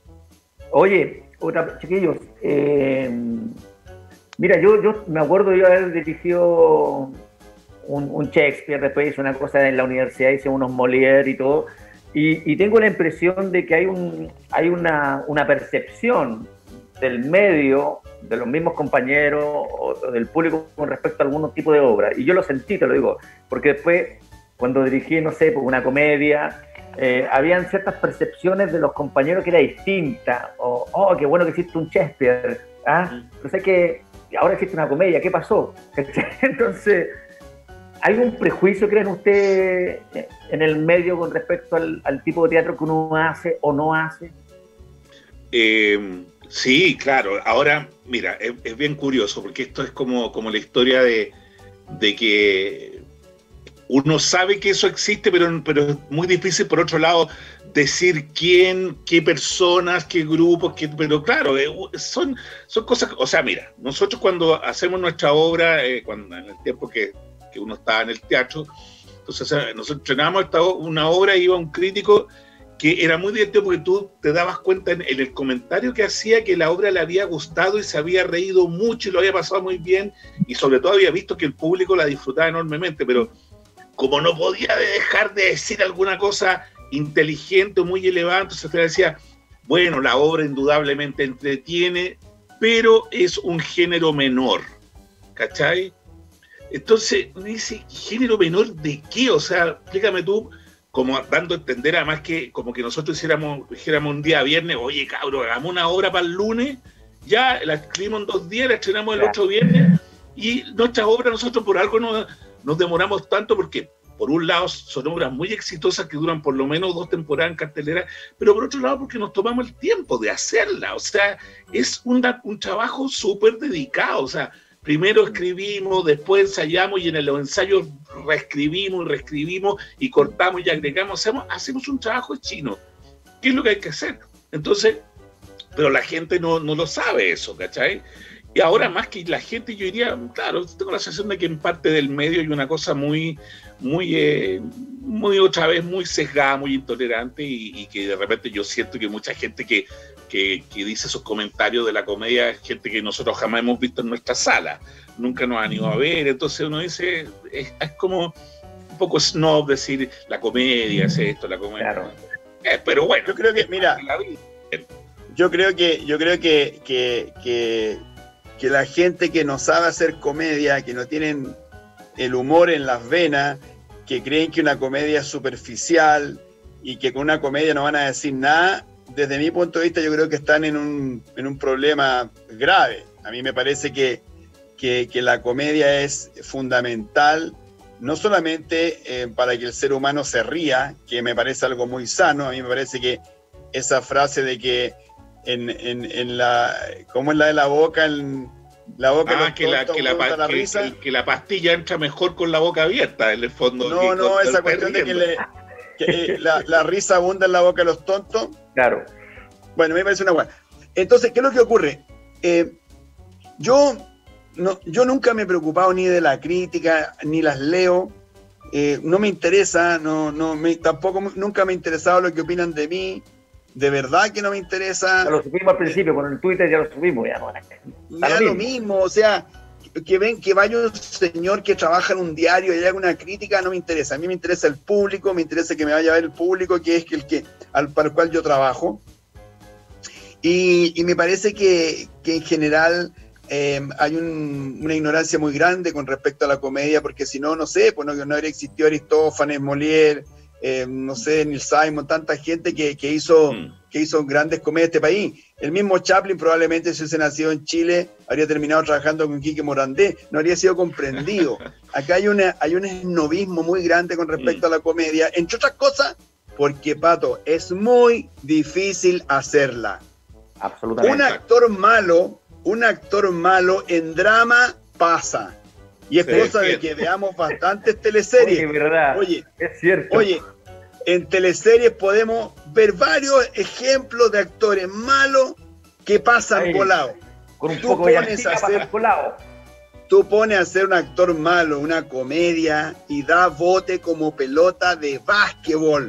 Oye, otra, chiquillos, eh, mira, yo, yo me acuerdo yo haber dirigido Un, un Shakespeare, después hice una cosa en la universidad, hice unos Molière y todo, y, y tengo la impresión de que hay, un, hay una, una percepción del medio, de los mismos compañeros o, o del público con respecto a algún tipo de obra, y yo lo sentí, te lo digo, porque después cuando dirigí, no sé, una comedia, eh, habían ciertas percepciones de los compañeros que era distinta, o, oh, qué bueno que hiciste un Shakespeare, ¿ah? Entonces que ahora existe una comedia, ¿qué pasó? Entonces, ¿hay un prejuicio, creen ustedes, en el medio con respecto al, al tipo de teatro que uno hace o no hace? Eh, sí, claro. Ahora, mira, es, es bien curioso, porque esto es como, como la historia de, de que uno sabe que eso existe, pero, pero es muy difícil, por otro lado, decir quién, qué personas, qué grupos, qué, pero claro, eh, son, son cosas, o sea, mira, nosotros cuando hacemos nuestra obra, eh, cuando, en el tiempo que que uno estaba en el teatro, entonces nosotros entrenábamos esta, una obra y iba un crítico que era muy divertido porque tú te dabas cuenta en, en el comentario que hacía que la obra le había gustado y se había reído mucho y lo había pasado muy bien y sobre todo había visto que el público la disfrutaba enormemente, pero como no podía dejar de decir alguna cosa inteligente o muy elevada, entonces te decía, bueno, la obra indudablemente entretiene, pero es un género menor, ¿cachai? Entonces, me dice, ¿género menor de qué? O sea, explícame tú, como dando a entender además que como que nosotros hiciéramos, dijéramos un día viernes, oye, cabrón, hagamos una obra para el lunes, ya la escribimos en dos días, la estrenamos el otro viernes, y nuestras obras nosotros por algo no, nos demoramos tanto, porque por un lado son obras muy exitosas que duran por lo menos dos temporadas en cartelera, pero por otro lado porque nos tomamos el tiempo de hacerla, o sea, es una, un trabajo súper dedicado, o sea, primero escribimos, después ensayamos y en los ensayos reescribimos y reescribimos y cortamos y agregamos, hacemos, hacemos un trabajo chino. ¿Qué es lo que hay que hacer? Entonces, pero la gente no, no lo sabe eso, ¿cachai? Y ahora más que la gente, yo diría, claro, tengo la sensación de que en parte del medio hay una cosa muy, muy, eh, muy otra vez, muy sesgada, muy intolerante y, y que de repente yo siento que mucha gente que Que, que dice esos comentarios de la comedia, gente que nosotros jamás hemos visto en nuestra sala, nunca nos han ido a ver, entonces uno dice, es, es como un poco snob decir la comedia es esto, la comedia. Claro. Eh, pero bueno, yo creo que, mira, yo creo que, yo creo que, que, que, que la gente que no sabe hacer comedia, que no tienen el humor en las venas, que creen que una comedia es superficial y que con una comedia no van a decir nada, desde mi punto de vista yo creo que están en un, en un problema grave. A mí me parece que, que, que la comedia es fundamental, no solamente eh, para que el ser humano se ría, que me parece algo muy sano. A mí me parece que esa frase de que en, en, en la, ¿cómo es la de la boca? En, la boca ah, que, la, que, la, la que, que, que la pastilla entra mejor con la boca abierta, en el fondo. No, no, esa cuestión de que le... Que, eh, la, la risa abunda en la boca de los tontos. Claro. Bueno, me parece una buena. Entonces, ¿qué es lo que ocurre? Eh, yo no, yo nunca me he preocupado ni de la crítica, ni las leo. Eh, no me interesa, no, no, me, tampoco nunca me ha interesado lo que opinan de mí. De verdad que no me interesa. Ya lo supimos al principio, con el Twitter ya lo supimos. Ya, no, me da lo mismo, o sea, que ven que vaya un señor que trabaja en un diario y haga una crítica, no me interesa. A mí me interesa el público, me interesa que me vaya a ver el público, que es el que, al, para el cual yo trabajo. Y, y me parece que, que en general eh, hay un, una ignorancia muy grande con respecto a la comedia, porque si no, no sé, pues no, no habría existido Aristófanes, Molière, eh, no sé, Neil Simon, tanta gente que, que, hizo, mm. que hizo grandes comedias de este país. El mismo Chaplin probablemente, si hubiese nacido en Chile, habría terminado trabajando con Quique Morandé, no habría sido comprendido. Acá hay, una, hay un esnovismo muy grande con respecto mm. a la comedia, entre otras cosas, porque, Pato, es muy difícil hacerla. Absolutamente. Un actor malo, un actor malo en drama pasa. Y es sí, cosa es de que veamos bastantes teleseries. Oye, verdad. Oye, es cierto. Oye, en teleseries podemos ver varios ejemplos de actores malos que pasan volados. Con un tú poco pones de a hacer volado. Tú pones a hacer un actor malo, una comedia, y da bote como pelota de básquetbol.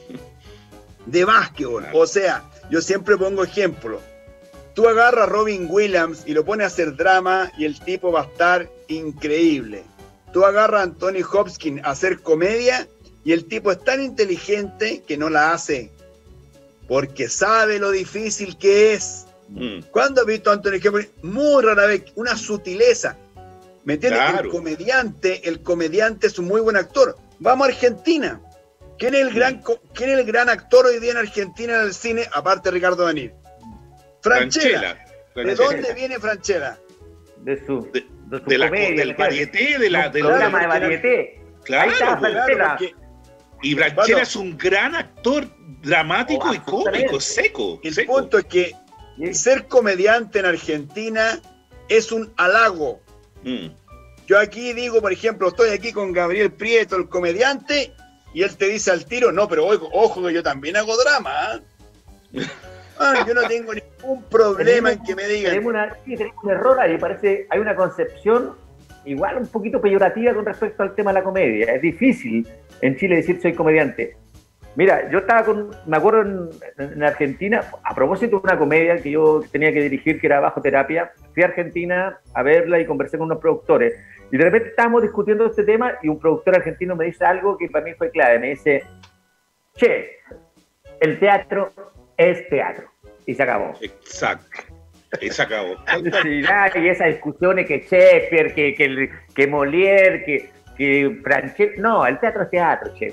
De básquetbol. Claro. O sea, yo siempre pongo ejemplo. Tú agarras a Robin Williams y lo pones a hacer drama y el tipo va a estar increíble. Tú agarras a Anthony Hopkins a hacer comedia y el tipo es tan inteligente que no la hace. Porque sabe lo difícil que es. Mm. ¿Cuándo has visto a Anthony Hopkins? Muy rara vez, una sutileza. ¿Me entiendes? Claro. El comediante, el comediante es un muy buen actor. Vamos a Argentina. ¿Quién es el gran, quién es el gran actor hoy día en Argentina en el cine? Aparte de Ricardo Darín. Franchella. ¿De dónde viene Franchella? De su, de, de su de la, comedia, del varieté, de la, del programa de varieté. Claro, ahí está claro porque, y Franchella bueno, es un gran actor dramático oh, y cómico, seco. El seco. punto es que sí. ser comediante en Argentina es un halago. Mm. Yo aquí digo, por ejemplo, estoy aquí con Gabriel Prieto, el comediante, y él te dice al tiro, no, pero ojo, ojo que yo también hago drama. ¿eh? Ah, yo no tengo ningún problema tenemos, en que me digan. Tenemos, una, sí, tenemos un error ahí, parece, hay una concepción igual un poquito peyorativa con respecto al tema de la comedia. Es difícil en Chile decir soy comediante. Mira, yo estaba con, me acuerdo en, en Argentina, a propósito de una comedia que yo tenía que dirigir, que era Bajo Terapia, fui a Argentina a verla y conversé con unos productores. Y de repente estábamos discutiendo este tema y un productor argentino me dice algo que para mí fue clave. Me dice, che, el teatro es teatro. Y se acabó. Exacto. Y se acabó. Sí, y esas discusiones que Shakespeare, que, que, que Molière, que, que Franchella. No, el teatro es teatro, che.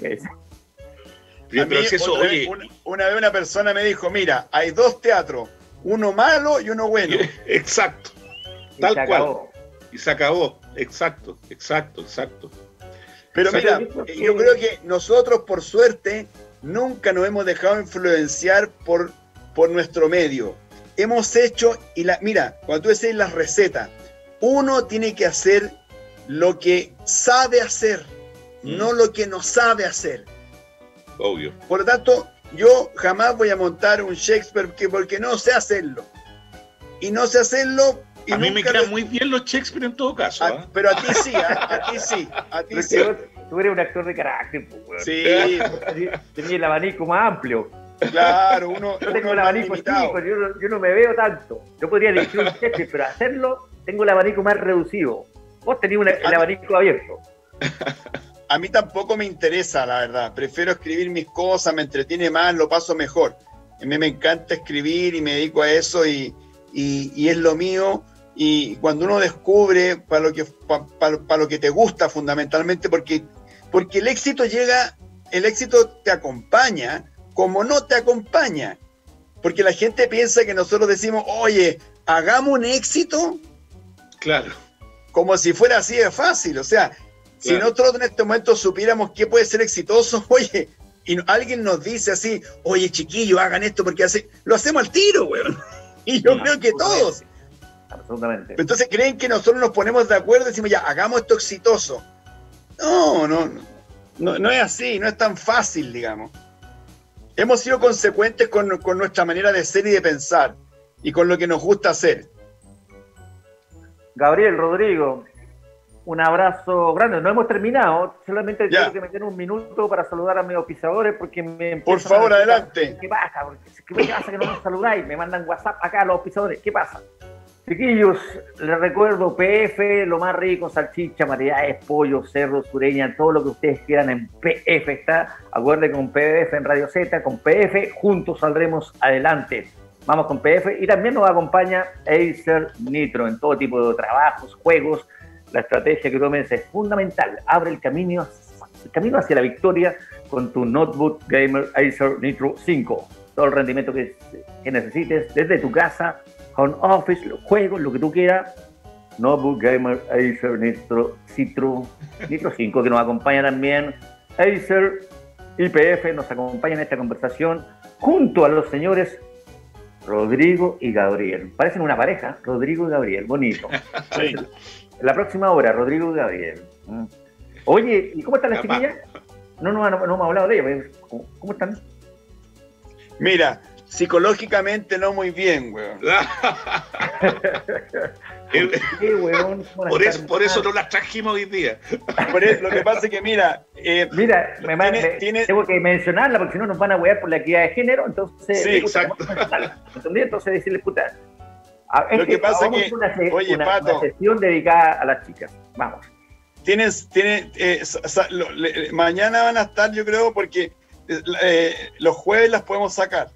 Pero mí, eso, otra, oye. Vez, una, una vez una persona me dijo, mira, hay dos teatros, uno malo y uno bueno. Exacto. Tal cual. Acabó. Y se acabó. Exacto, exacto, exacto. Pero exacto. Mira, que... yo creo que nosotros, por suerte, nunca nos hemos dejado influenciar por, por nuestro medio. Hemos hecho, y la, mira, cuando tú decís las recetas, uno tiene que hacer lo que sabe hacer, mm. no lo que no sabe hacer. Obvio. Por lo tanto, yo jamás voy a montar un Shakespeare que, porque no sé hacerlo. Y no sé hacerlo. Y a mí me quedan lo... muy bien los Shakespeare en todo caso. ¿eh? A, pero a ti sí, a, a ti sí, a ti sí. Tú eres un actor de carácter. Pues, sí. Tenías el abanico más amplio. Claro, uno. Yo tengo uno el abanico chico, yo no, yo no me veo tanto. Yo podría dirigir un Shakespeare, pero hacerlo tengo el abanico más reducido. Vos tenés una, el abanico abierto. A mí tampoco me interesa, la verdad. Prefiero escribir mis cosas, me entretiene más, lo paso mejor. A mí me encanta escribir y me dedico a eso y, y, y es lo mío. Y cuando uno descubre para lo que, para, para, para lo que te gusta fundamentalmente, porque, porque el éxito llega, el éxito te acompaña como no te acompaña. Porque la gente piensa que nosotros decimos, oye, hagamos un éxito. Claro. Como si fuera así de fácil. O sea, claro. Si nosotros en este momento supiéramos qué puede ser exitoso, oye, y alguien nos dice así, oye, chiquillo, hagan esto porque hace, lo hacemos al tiro, weón. Y yo no, creo que todos. Absolutamente. Entonces creen que nosotros nos ponemos de acuerdo y decimos, ya, hagamos esto exitoso. No, no, no, no es así, no es tan fácil, digamos. Hemos sido consecuentes con, con nuestra manera de ser y de pensar y con lo que nos gusta hacer. Gabriel, Rodrigo, un abrazo grande. No hemos terminado, solamente Ya. tengo que meter un minuto para saludar a mis auspiciadores porque me Por empiezan a favor, decir, adelante. ¿qué pasa? Porque, ¿Qué pasa que no nos saludáis? Me mandan WhatsApp acá los auspiciadores. ¿Qué pasa? Chiquillos, les recuerdo P F, lo más rico, salchicha, variedades, pollo, cerdo, sureña, todo lo que ustedes quieran en P F está. Acuérdense que con P F en Radio Z, con P F juntos saldremos adelante. Vamos con P F y también nos acompaña Acer Nitro en todo tipo de trabajos, juegos. La estrategia que tomes es fundamental. Abre el camino, el camino hacia la victoria con tu notebook gamer Acer Nitro cinco. Todo el rendimiento que, que necesites desde tu casa, home office, los juegos, lo que tú quieras. Notebook gamer Acer Nitro, Citro, Nitro cinco, que nos acompaña también. Acer y P F nos acompañan en esta conversación junto a los señores Rodrigo y Gabriel. Parecen una pareja, Rodrigo y Gabriel, bonito. Sí. La próxima hora, Rodrigo y Gabriel. Oye, ¿y cómo están las Capaz. chiquillas? No, no, no, no hemos hablado de ellas. ¿Cómo, cómo están? Mira, psicológicamente no muy bien, weón. ¿Qué, weón? ¿Cómo las por, eso, están? por eso no las trajimos hoy día. Por eso, lo que pasa es que, mira, eh, Mira, me, me- tiene- me- tiene- tengo que mencionarla porque si no nos van a wear por la equidad de género. Entonces, Sí, puta, exacto. vamos a mencionarla, ¿entendí? Entonces, decirle, puta. a- es Lo que pasa vamos a que- hacer una, se- oye, una- Pato. una sesión dedicada a las chicas. Vamos. tienes, tienes, eh, sa- sa- lo- le- mañana van a estar, yo creo, porque eh, eh, los jueves las podemos sacar.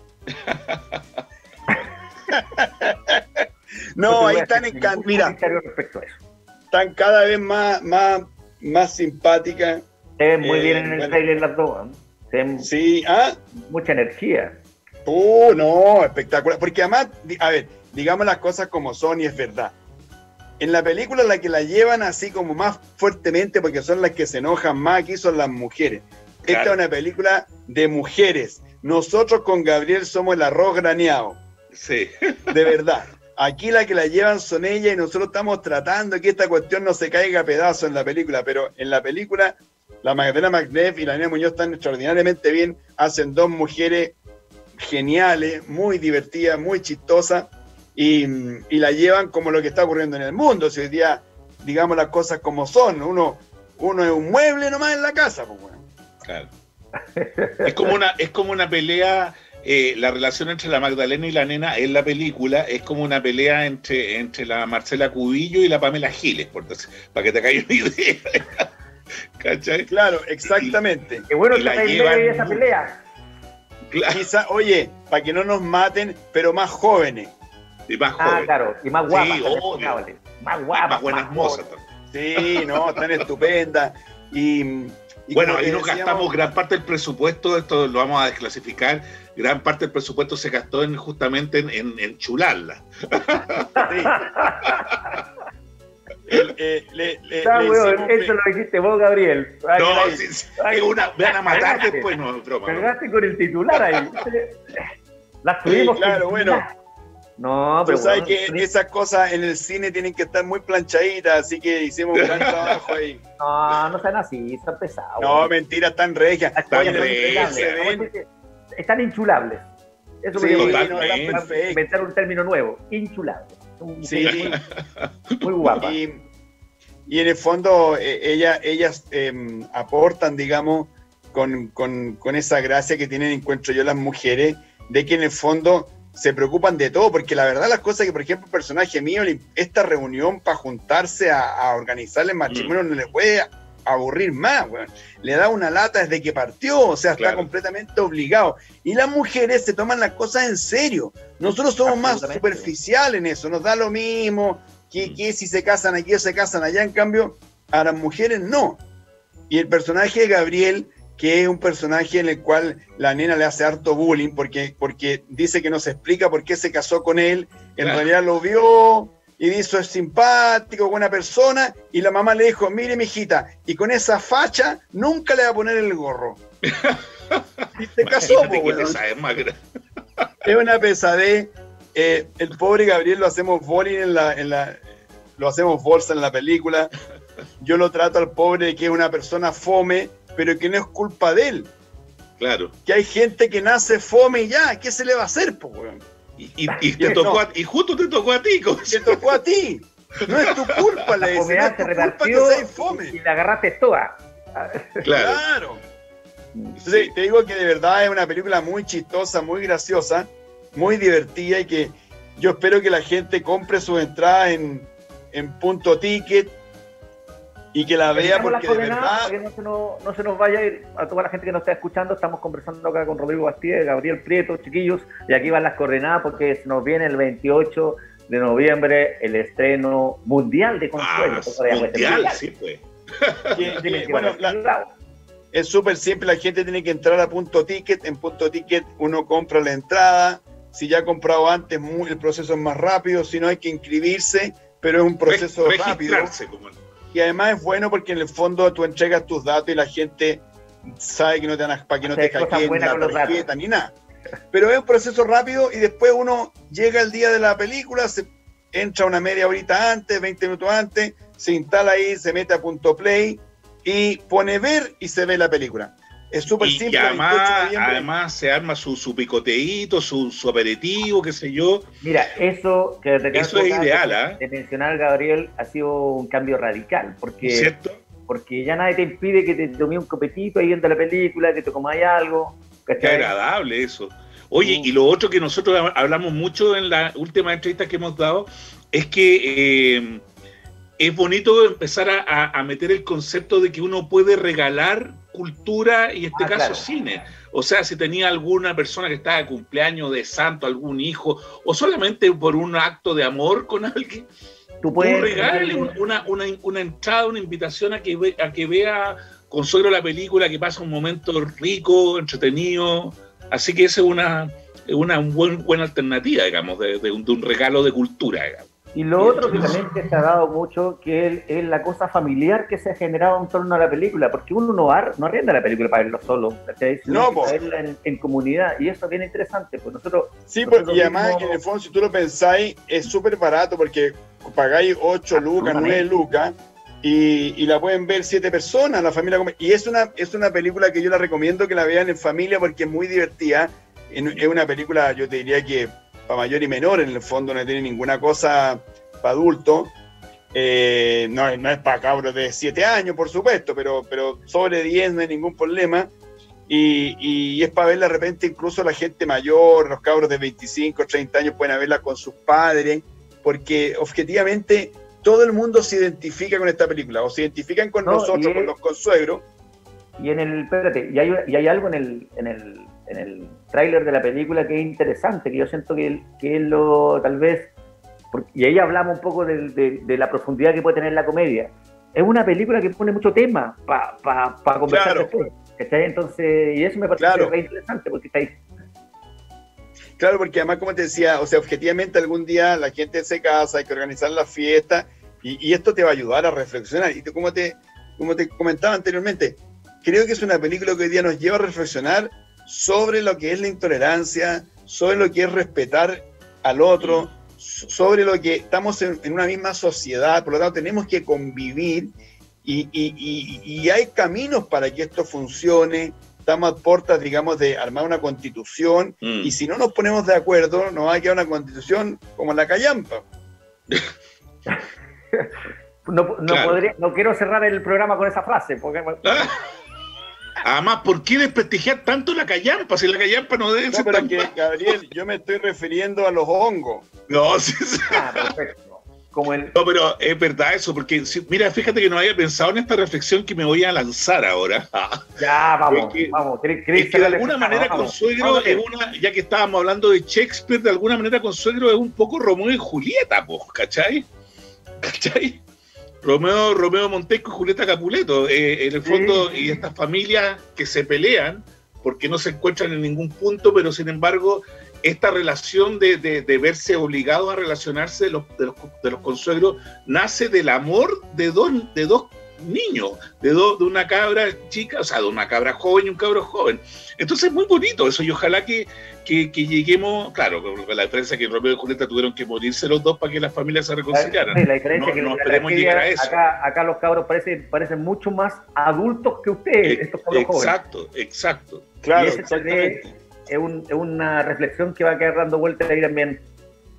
No, ahí están, en can- mira, Respecto a eso. están cada vez más, más, más simpáticas. Se ven muy Eh, bien en el bueno. trailer las dos. ¿no? Se ven Sí, ah, mucha energía. uh, no, espectacular. Porque además, di- a ver, digamos las cosas como son y es verdad. En la película la que la llevan así como más fuertemente, porque son las que se enojan más, aquí son las mujeres. Esta Claro. es una película de mujeres. Nosotros con Gabriel somos el arroz graneado, Sí. de verdad. Aquí la que la llevan son ellas y nosotros estamos tratando que esta cuestión no se caiga a pedazos en la película, pero en la película la Magdalena McNeff y la Nina Muñoz están extraordinariamente bien, hacen dos mujeres geniales, muy divertidas, muy chistosas y, y la llevan como lo que está ocurriendo en el mundo. Si hoy día, digamos las cosas como son, uno, uno es un mueble nomás en la casa, pues bueno. Claro. Es como una, es como una pelea, eh, la relación entre la Magdalena y la nena en la película es como una pelea entre, entre la Marcela Cubillo y la Pamela Giles, por decir- para que te caiga una idea. ¿Cachai? Claro, exactamente. Qué bueno Y que la estáis en llevan medio de esa muy- pelea. Claro. Quizá, oye, para que no nos maten, pero más jóvenes. Y más Ah, joven. claro, y más guapas. Sí, también, obvio. Cable. Más Y guapas, más buenas más mozas jóvenes. también. Sí, no, están estupendas. Y, y Bueno, como ahí te nos decíamos, gastamos gran parte del presupuesto, esto lo vamos a desclasificar, gran parte del presupuesto se gastó en, justamente en, en, en chularla. sí. El- eh, le- le- Está, le weón, hicimos- eso lo dijiste vos, Gabriel. Ay, No, ay, sí, sí, ay, es una, me van a matar cagaste. después, no, es broma. ¿no? Cargaste con el titular ahí. Las Sí, tuvimos que claro, bueno. eliminar. No, Tú pero sabes bueno, que esas cosas en el cine tienen que estar muy planchaditas, así que hicimos un gran trabajo ahí. no, no sean así, están pesados. No, mentira, están regias. Están Oye, regias. se ven- Están inchulables. Eso Sí, me digo, no, totalmente. están perfectas. inventar un término nuevo, inchulables. Son Sí. muy, muy guapas. Y, y en el fondo eh, ella, ellas eh, aportan, digamos, con, con, con esa gracia que tienen, encuentro yo, las mujeres, de que en el fondo se preocupan de todo, porque la verdad las cosas que, por ejemplo, el personaje mío, le- esta reunión para juntarse a, a organizar el matrimonio no le puede aburrir más, weón. Le da una lata desde que partió, o sea, está Claro. completamente obligado. Y las mujeres se toman las cosas en serio. Nosotros somos más Absolutamente. superficiales en eso, nos da lo mismo, que, que si se casan aquí o se casan allá, en cambio, a las mujeres no. Y el personaje de Gabriel, que es un personaje en el cual la nena le hace harto bullying, porque, porque dice que no se explica por qué se casó con él, en Claro. realidad lo vio y dijo es simpático, buena persona, y la mamá le dijo, mire mijita, y con esa facha nunca le va a poner el gorro. Y se casó, Imagínate po, que weón. esa es más grande. Es una pesadez. Eh, el pobre Gabriel lo hacemos bullying en la, en la, lo hacemos bolsa en la película. Yo lo trato al pobre de que es una persona fome, pero que no es culpa de él. Claro. Que hay gente que nace fome y ya, ¿qué se le va a hacer, po, weón? Y, y, y te No. tocó a- y justo te tocó a ti. ¿cómo se- Te tocó a ti. No es tu culpa, le dice, no es tu culpa que seas fome. Y la agarraste toda. Claro. claro. Entonces, te digo que de verdad es una película muy chistosa, muy graciosa, muy divertida y que yo espero que la gente compre sus entradas en, en Punto Ticket y que la vea porque de verdad... Que no se, nos, no se nos vaya a ir a toda la gente que nos está escuchando. Estamos conversando acá con Rodrigo Bastide, Gabriel Prieto, chiquillos, y aquí van las coordenadas porque se nos viene el veintiocho de noviembre el estreno mundial de Consuelo. Ah, mundial, sí, pues. Que, que, bueno, la, es súper simple, la gente tiene que entrar a Punto Ticket, en Punto Ticket uno compra la entrada, si ya ha comprado antes muy, el proceso es más rápido, si no hay que inscribirse, pero es un proceso Re, rápido. Como... Y además es bueno porque en el fondo tú entregas tus datos y la gente sabe que no te van para que no te hackeen la tarjeta ni nada. Pero es un proceso rápido y después uno llega el día de la película, se entra una media horita antes, veinte minutos antes, se instala ahí, se mete a Punto Play y pone ver y se ve la película. Es súper simple. Y además, además se arma su, su picoteíto, su, su aperitivo, qué sé yo. Mira, eso que eso es ideal, ¿ah? De, de mencionar, Gabriel, ha sido un cambio radical, porque, ¿cierto? Porque ya nadie te impide que te tomes un copetito ahí viendo la película, que te comáis algo. Qué agradable eso. Oye, sí. Y lo otro que nosotros hablamos mucho en la última entrevista que hemos dado es que eh, es bonito empezar a, a, a meter el concepto de que uno puede regalar cultura y en este ah, caso claro. cine. O sea, si tenía alguna persona que estaba de cumpleaños de santo, algún hijo, o solamente por un acto de amor con alguien, tú puedes regalarle una, una, una entrada, una invitación a que, ve, a que vea Consuelo la película, que pasa un momento rico, entretenido. Así que esa es una, una buen, buena alternativa, digamos, de, de, un, de un regalo de cultura, digamos. Y lo otro que también que se ha dado mucho, que es, es la cosa familiar que se ha generado en torno a la película, porque uno no, ar, no arrienda la película para verlo solo, ¿cachai? No, para verla en, en comunidad, y eso es bien interesante, pues nosotros... Sí, nosotros pues, y además mismos... en el fondo, si tú lo pensáis, es súper barato, porque pagáis ocho lucas, nueve lucas, y, y la pueden ver siete personas, la familia... Y es una, es una película que yo la recomiendo que la vean en familia, porque es muy divertida, es una película, yo te diría que... para mayor y menor, en el fondo no tiene ninguna cosa para adulto, eh, no, no es para cabros de siete años, por supuesto, pero, pero sobre diez no hay ningún problema, y, y es para verla de repente incluso la gente mayor, los cabros de veinticinco, treinta años pueden verla con sus padres, porque objetivamente todo el mundo se identifica con esta película, o se identifican con no, nosotros, es, con los consuegros. Y en el, espérate, y hay, y hay algo en el... En el... en el tráiler de la película que es interesante, que yo siento que, que es lo, tal vez, porque, y ahí hablamos un poco de, de, de la profundidad que puede tener la comedia. Es una película que pone mucho tema para pa, pa conversar claro. después, ¿cachai? Entonces, y eso me parece claro. que es interesante, porque está ahí. Claro, porque además, como te decía, o sea, objetivamente algún día la gente se casa, hay que organizar la fiesta, y, y esto te va a ayudar a reflexionar. Y te, como, te, como te comentaba anteriormente, creo que es una película que hoy día nos lleva a reflexionar sobre lo que es la intolerancia, sobre lo que es respetar al otro, sobre lo que estamos en, en una misma sociedad, por lo tanto tenemos que convivir y, y, y, y hay caminos para que esto funcione. Estamos a puertas, digamos, de armar una constitución mm. y si no nos ponemos de acuerdo nos va a quedar una constitución como la callampa. no, no, claro. podría, no quiero cerrar el programa con esa frase, porque... Además, ¿por qué desprestigiar tanto la callampa? Si la callampa no debe no, ser pero tan... que, Gabriel, yo me estoy refiriendo a los hongos. No, sí, sí. Ah, perfecto. Como el... No, pero es verdad eso, porque si, mira, fíjate que no había pensado en esta reflexión que me voy a lanzar ahora. Ya, vamos, porque, vamos. ¿Querés, es que de alguna manera vamos, Consuegro vamos, es una, ya que estábamos hablando de Shakespeare, de alguna manera Consuegro es un poco Romeo y Julieta, pues, ¿cachai? ¿Cachai? Romeo, Romeo Montesco y Julieta Capuleto, eh, en el fondo, sí. Y estas familias que se pelean porque no se encuentran en ningún punto, pero sin embargo, esta relación de, de, de verse obligados a relacionarse de los, de, los, de los consuegros nace del amor de dos, de dos niños, de, dos, de una cabra chica, o sea, de una cabra joven y un cabro joven. Entonces es muy bonito eso, y ojalá que, que, que lleguemos, claro, con la diferencia que Romeo y Julieta tuvieron que morirse los dos para que las familias se reconciliaran. Sí, la diferencia no, que no esperemos llegar a eso. Acá, acá los cabros parecen, parecen mucho más adultos que ustedes, eh, estos cabros jóvenes. Exacto, exacto. Claro, y ese es, es, un, es una reflexión que va a quedar dando vueltas ahí también.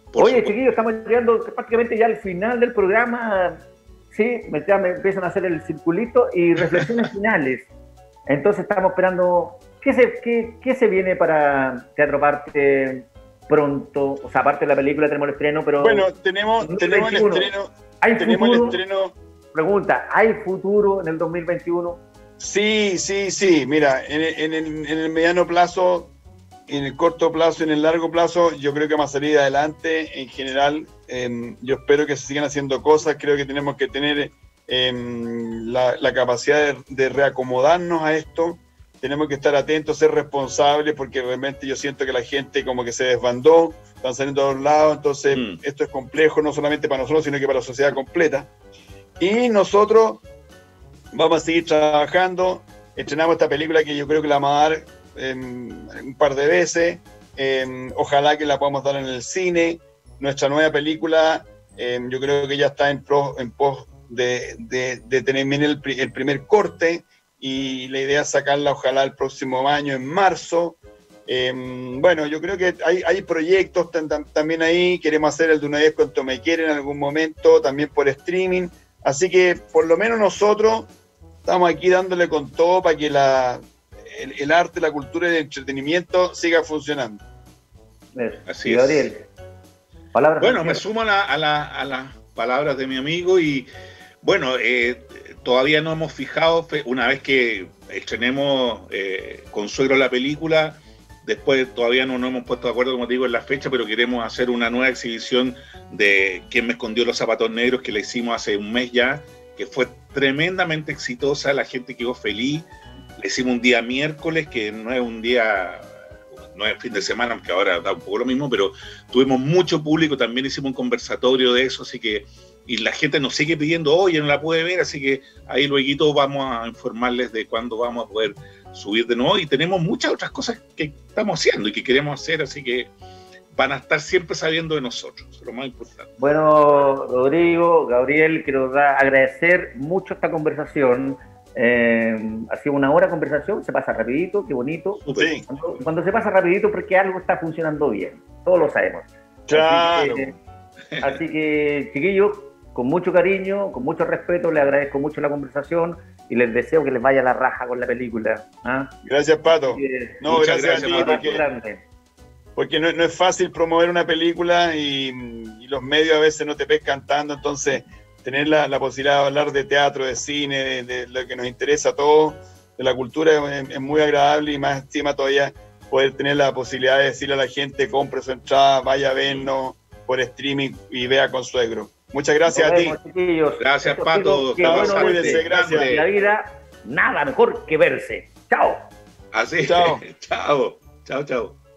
Por Oye, supuesto. Chiquillos, estamos llegando prácticamente ya al final del programa. Sí, me, ya me empiezan a hacer el circulito y reflexiones finales. Entonces estamos esperando. ¿Qué se, qué, qué se viene para Teatro Parte pronto? O sea, aparte de la película tenemos el estreno, pero... Bueno, tenemos, tenemos el estreno. ¿Hay tenemos futuro? el estreno. Pregunta, ¿hay futuro en el dos mil veintiuno? Sí, sí, sí. Mira, en, en, en, en el mediano plazo, en el corto plazo, en el largo plazo, yo creo que vamos a salir adelante. En general, eh, yo espero que se sigan haciendo cosas. Creo que tenemos que tener eh, la, la capacidad de, de reacomodarnos a esto. Tenemos que estar atentos, ser responsables, porque realmente yo siento que la gente como que se desbandó, están saliendo a todos lados, entonces mm. esto es complejo no solamente para nosotros, sino que para la sociedad completa. Y nosotros vamos a seguir trabajando, estrenamos esta película que yo creo que la vamos a dar eh, un par de veces, eh, ojalá que la podamos dar en el cine. Nuestra nueva película, eh, yo creo que ya está en, pro, en pos de, de, de tener bien el, el primer corte, y la idea es sacarla ojalá el próximo año, en marzo. Eh, bueno, yo creo que hay, hay proyectos tam, tam, también ahí, queremos hacer el de Una vez cuanto me quieren en algún momento, también por streaming, así que por lo menos nosotros estamos aquí dándole con todo para que la, el, el arte, la cultura y el entretenimiento siga funcionando. Así Gabriel, es. Palabras bueno, me sumo a, la, a, la, a las palabras de mi amigo y bueno, eh, todavía no hemos fijado, una vez que estrenemos eh, Consuegro la película, después todavía no nos hemos puesto de acuerdo, como te digo, en la fecha, pero queremos hacer una nueva exhibición de ¿Quién me escondió los zapatos negros?, que la hicimos hace un mes ya, que fue tremendamente exitosa, la gente quedó feliz. La hicimos un día miércoles, que no es un día, no es fin de semana, aunque ahora da un poco lo mismo, pero tuvimos mucho público, también hicimos un conversatorio de eso, así que y la gente nos sigue pidiendo, oye, no la puede ver, así que ahí luego vamos a informarles de cuándo vamos a poder subir de nuevo, y tenemos muchas otras cosas que estamos haciendo y que queremos hacer, así que van a estar siempre sabiendo de nosotros, eso es lo más importante. Bueno, Rodrigo, Gabriel, quiero da, agradecer mucho esta conversación. Eh, ha sido una hora de conversación, se pasa rapidito, qué bonito. Sí. Cuando, cuando se pasa rapidito porque algo está funcionando bien, todos lo sabemos. Claro. Así que, así que chiquillos, con mucho cariño, con mucho respeto, les agradezco mucho la conversación y les deseo que les vaya la raja con la película. ¿Ah? Gracias, Pato. Que, no, gracias, gracias a ti, porque, grande. porque no, no es fácil promover una película y, y los medios a veces no te pescan tanto, entonces tener la, la posibilidad de hablar de teatro, de cine, de, de lo que nos interesa a todos, de la cultura, es, es muy agradable, y más encima todavía poder tener la posibilidad de decirle a la gente, compre su entrada, vaya a vernos por streaming y vea Consuegro. Muchas gracias vemos, a ti. Chiquillos. Gracias, Pato. Bueno, cuídense, gracias. En la vida, nada mejor que verse. Chao. Así. Chao. Chao. Chao, chao.